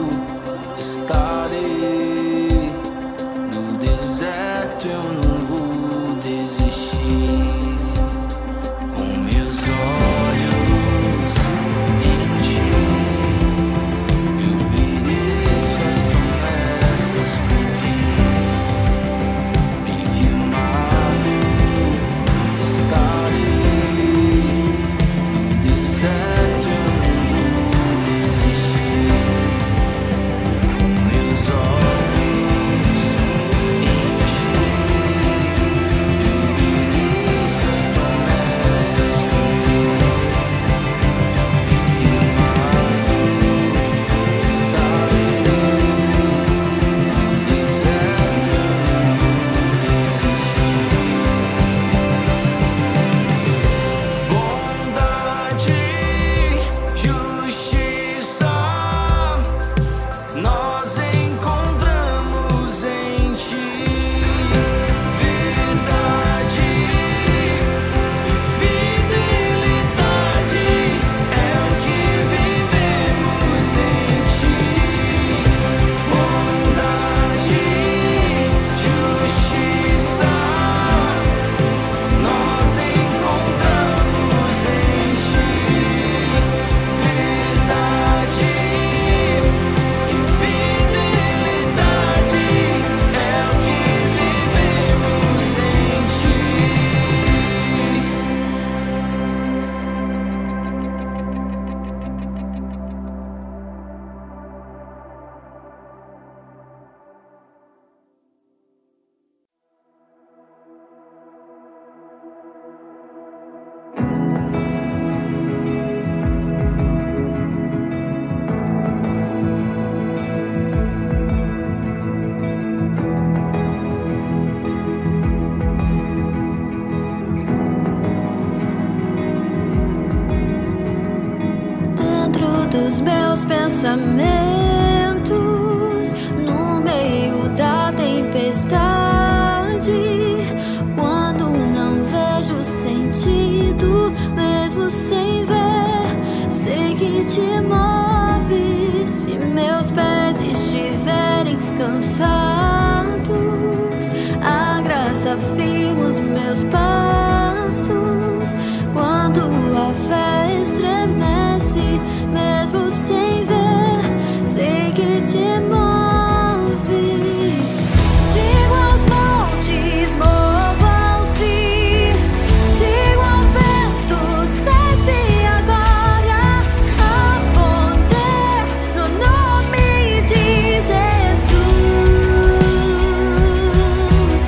estarei, no deserto eu não vou desistir. Com meus olhos em ti, eu verei suas promessas cumprir. Bem firmado estarei, no
os meus pensamentos no meio da tempestade. Quando não vejo sentido, mesmo sem ver, sei que te moves. Se meus pés estiverem cansados, a graça firma os meus passos. Quando a fé estremece, mesmo sem ver, sei que te moves. Digo aos montes, movam-se. Digo ao vento, cesse agora. Há poder no nome de Jesus.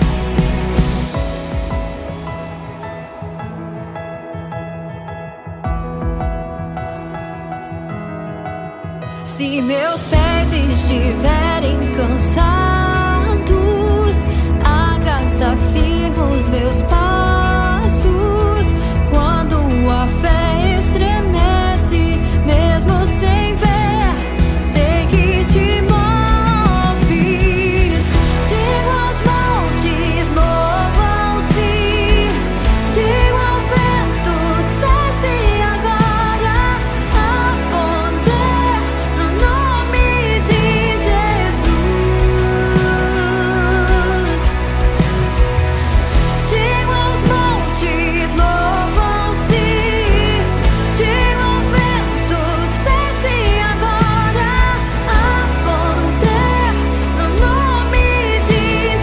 Se meus pés estiverem cansados, a graça firma os meus passos. Quando a fé estremece, mesmo sem ver, sei que te moves. Digo aos montes, movam-se. Digo ao vento, cesse agora. Há poder no nome de Jesus. Digo aos montes, movam-se. Digo ao vento, cesse agora. Há poder no nome de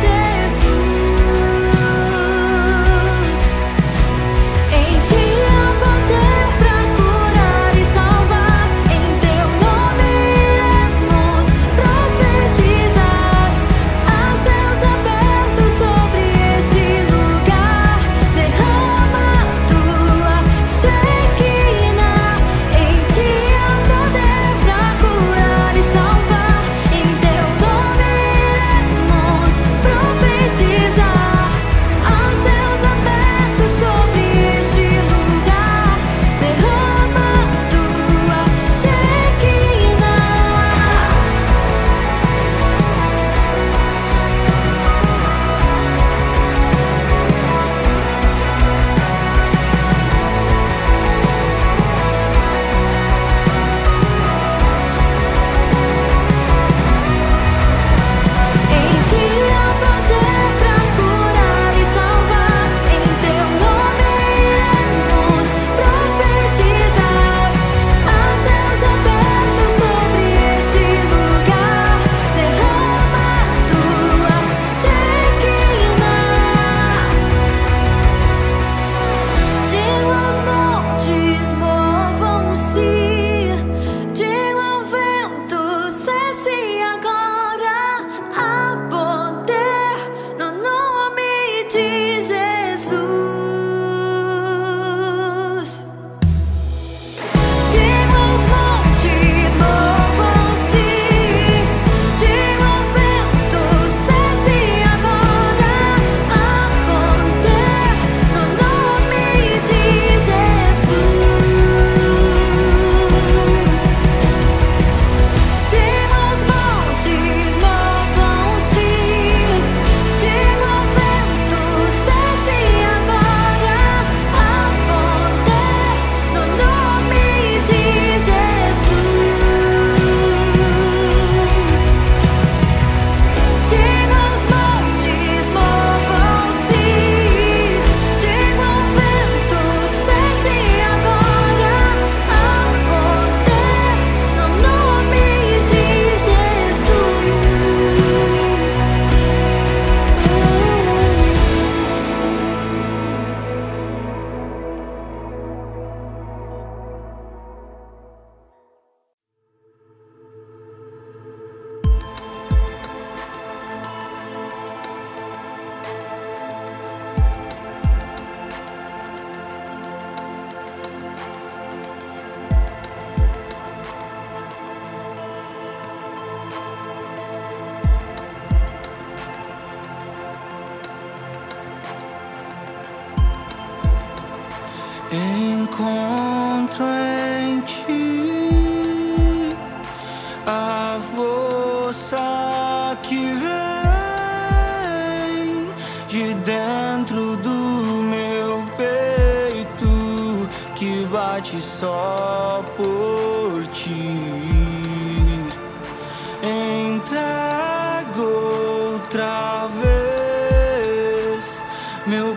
Jesus. Em ti há poder pra curar e salvar. Em teu nome iremos profetizar. Há céus abertos sobre este lugar. Derrama tua Shekinah. Em ti há poder pra curar e salvar. Em teu nome iremos profetizar. Há céus abertos sobre este lugar. Derrama tua Shekinah. Em ti há poder pra curar e salvar. Em teu nome iremos profetizar. Há céus abertos sobre este lugar. Derrama tua Shekinah. Digo aos montes, movam-se. Digo ao vento, cesse agora. Há poder no nome de Jesus. Digo aos montes, movam-se. Digo ao vento, cesse agora. Há poder no nome de Jesus. Digo aos montes, movam-se. Digo ao vento, cesse agora. Há poder no nome de Jesus. Digo aos montes, movam-se. Digo ao vento, cesse agora. Há poder no nome de Jesus.
Encontro em ti
bate só por ti. Entrego outra vez meu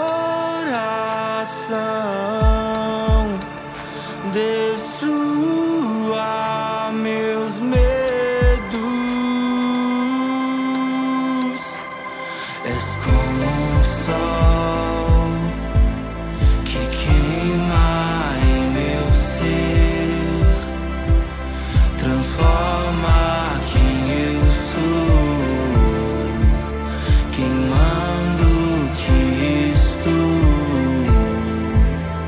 coração, destrua meus medos. És como um sol que queima em meu ser, transforma quem eu sou, queimando que estou.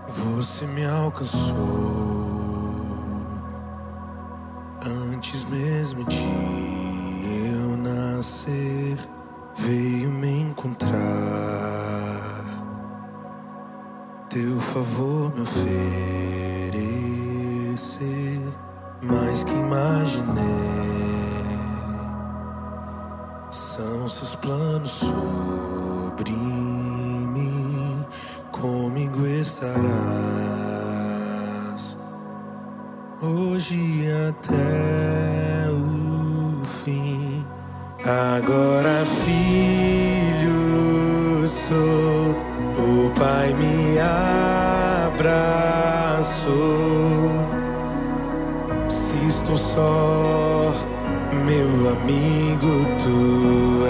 Você me alcançou antes mesmo de eu nascer. Veio me encontrar, teu favor me oferecer, mais que imaginei. São seus planos sobre mim, comigo estarás, hoje e até o fim. Agora filho sou, o Pai me abraçou. Se estou só, meu amigo tu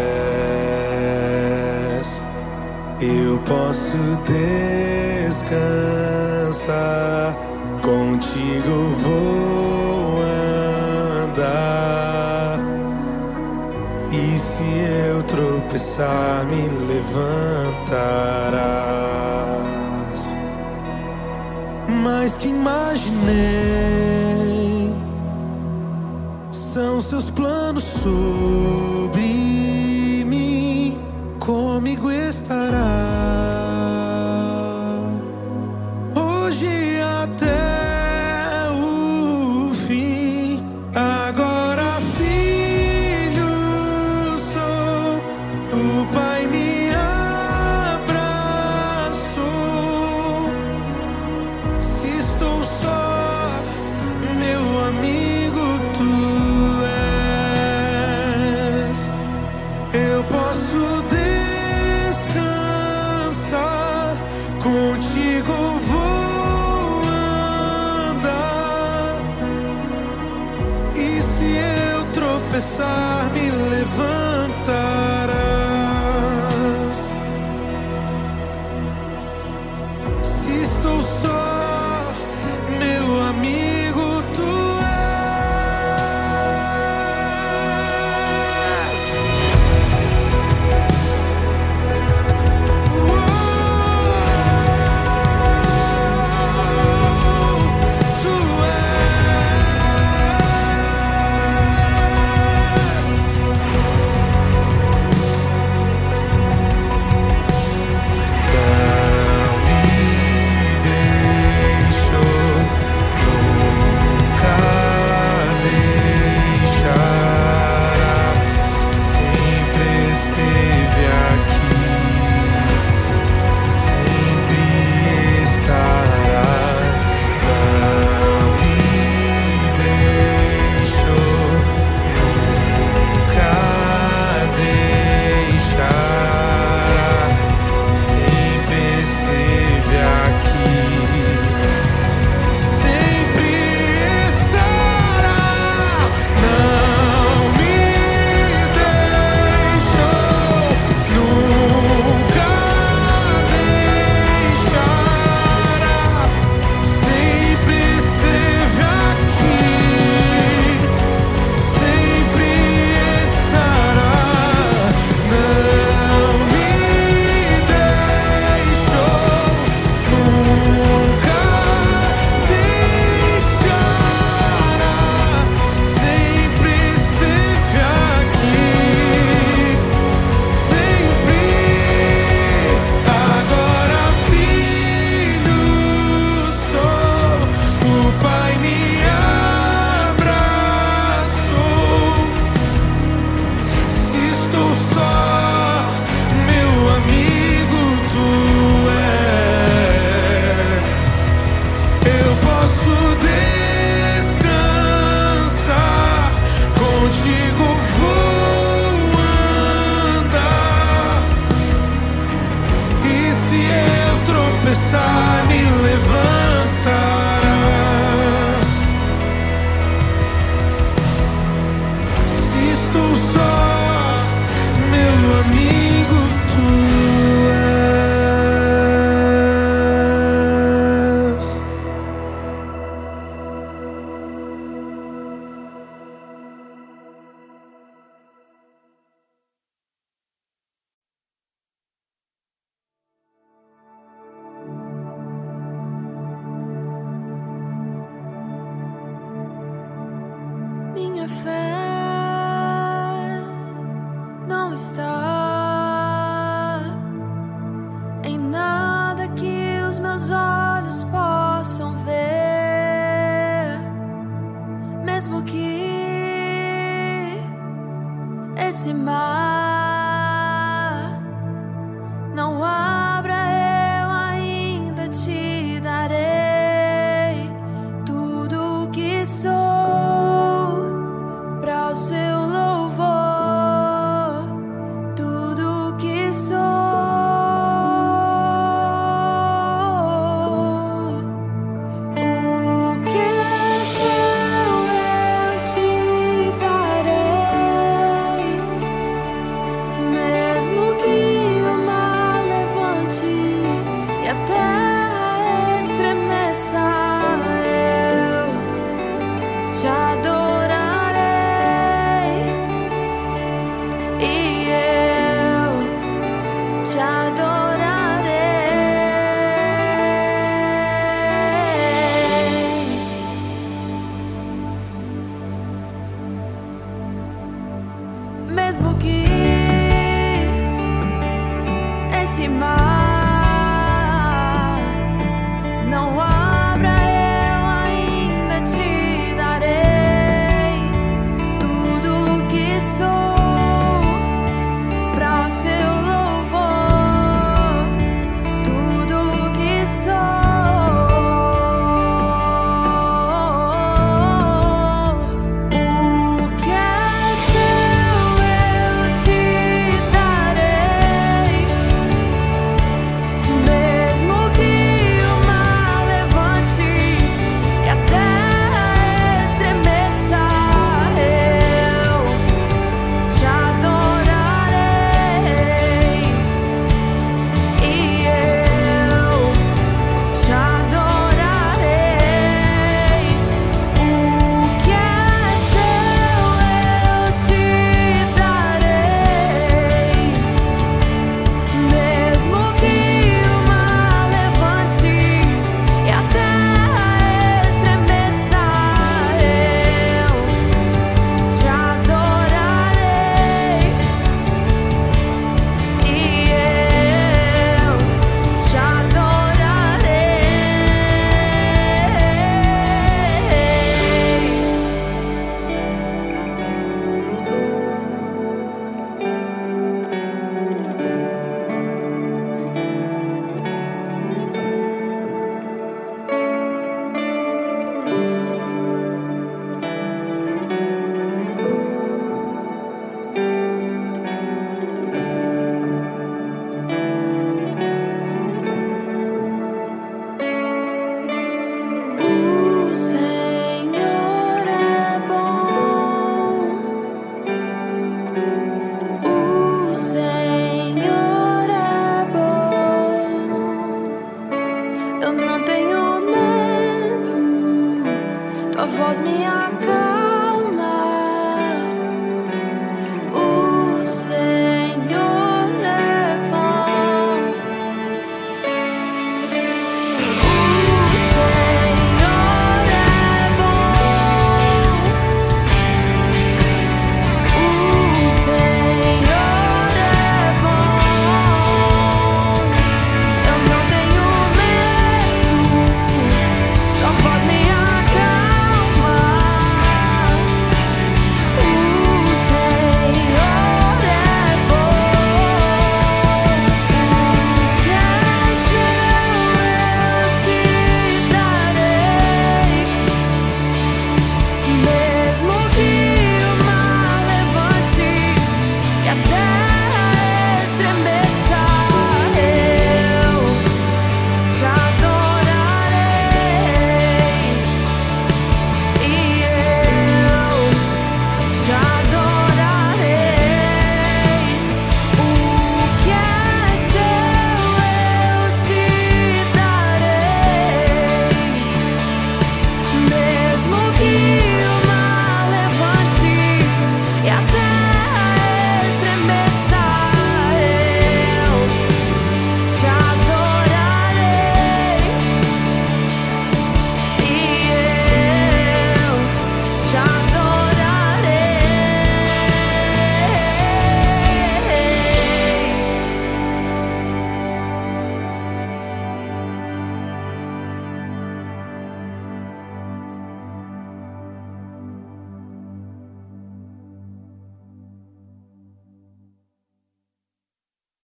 és. Eu posso descansar, contigo vou andar. E se eu tropeçar, me levantarás. Mais que imaginei, são seus planos sobre mim, comigo estará, hoje e até o fim. Agora filho sou, o Pai me abraçou. Se estou só, meu amigo tu és. Eu posso descansar, contigo vou andar. E se eu tropeçar, me levantarás. Se estou só, meu amigo tu és. Uou!
terra estremeça, eu te adorarei e eu te adorarei. Mesmo que esse mar não abra, eu ainda te darei tudo que sou pra o seu louvor, tudo que sou. O que é seu eu te darei, mesmo que o mar levante e a terra estremeça, eu te adorarei e eu te adorarei. O que é seu eu te darei, mesmo que o mar levante e a terra estremeça, eu te adorarei e eu te adorarei. O Senhor é bom, o Senhor é bom. Eu não tenho medo, tua voz me acalma.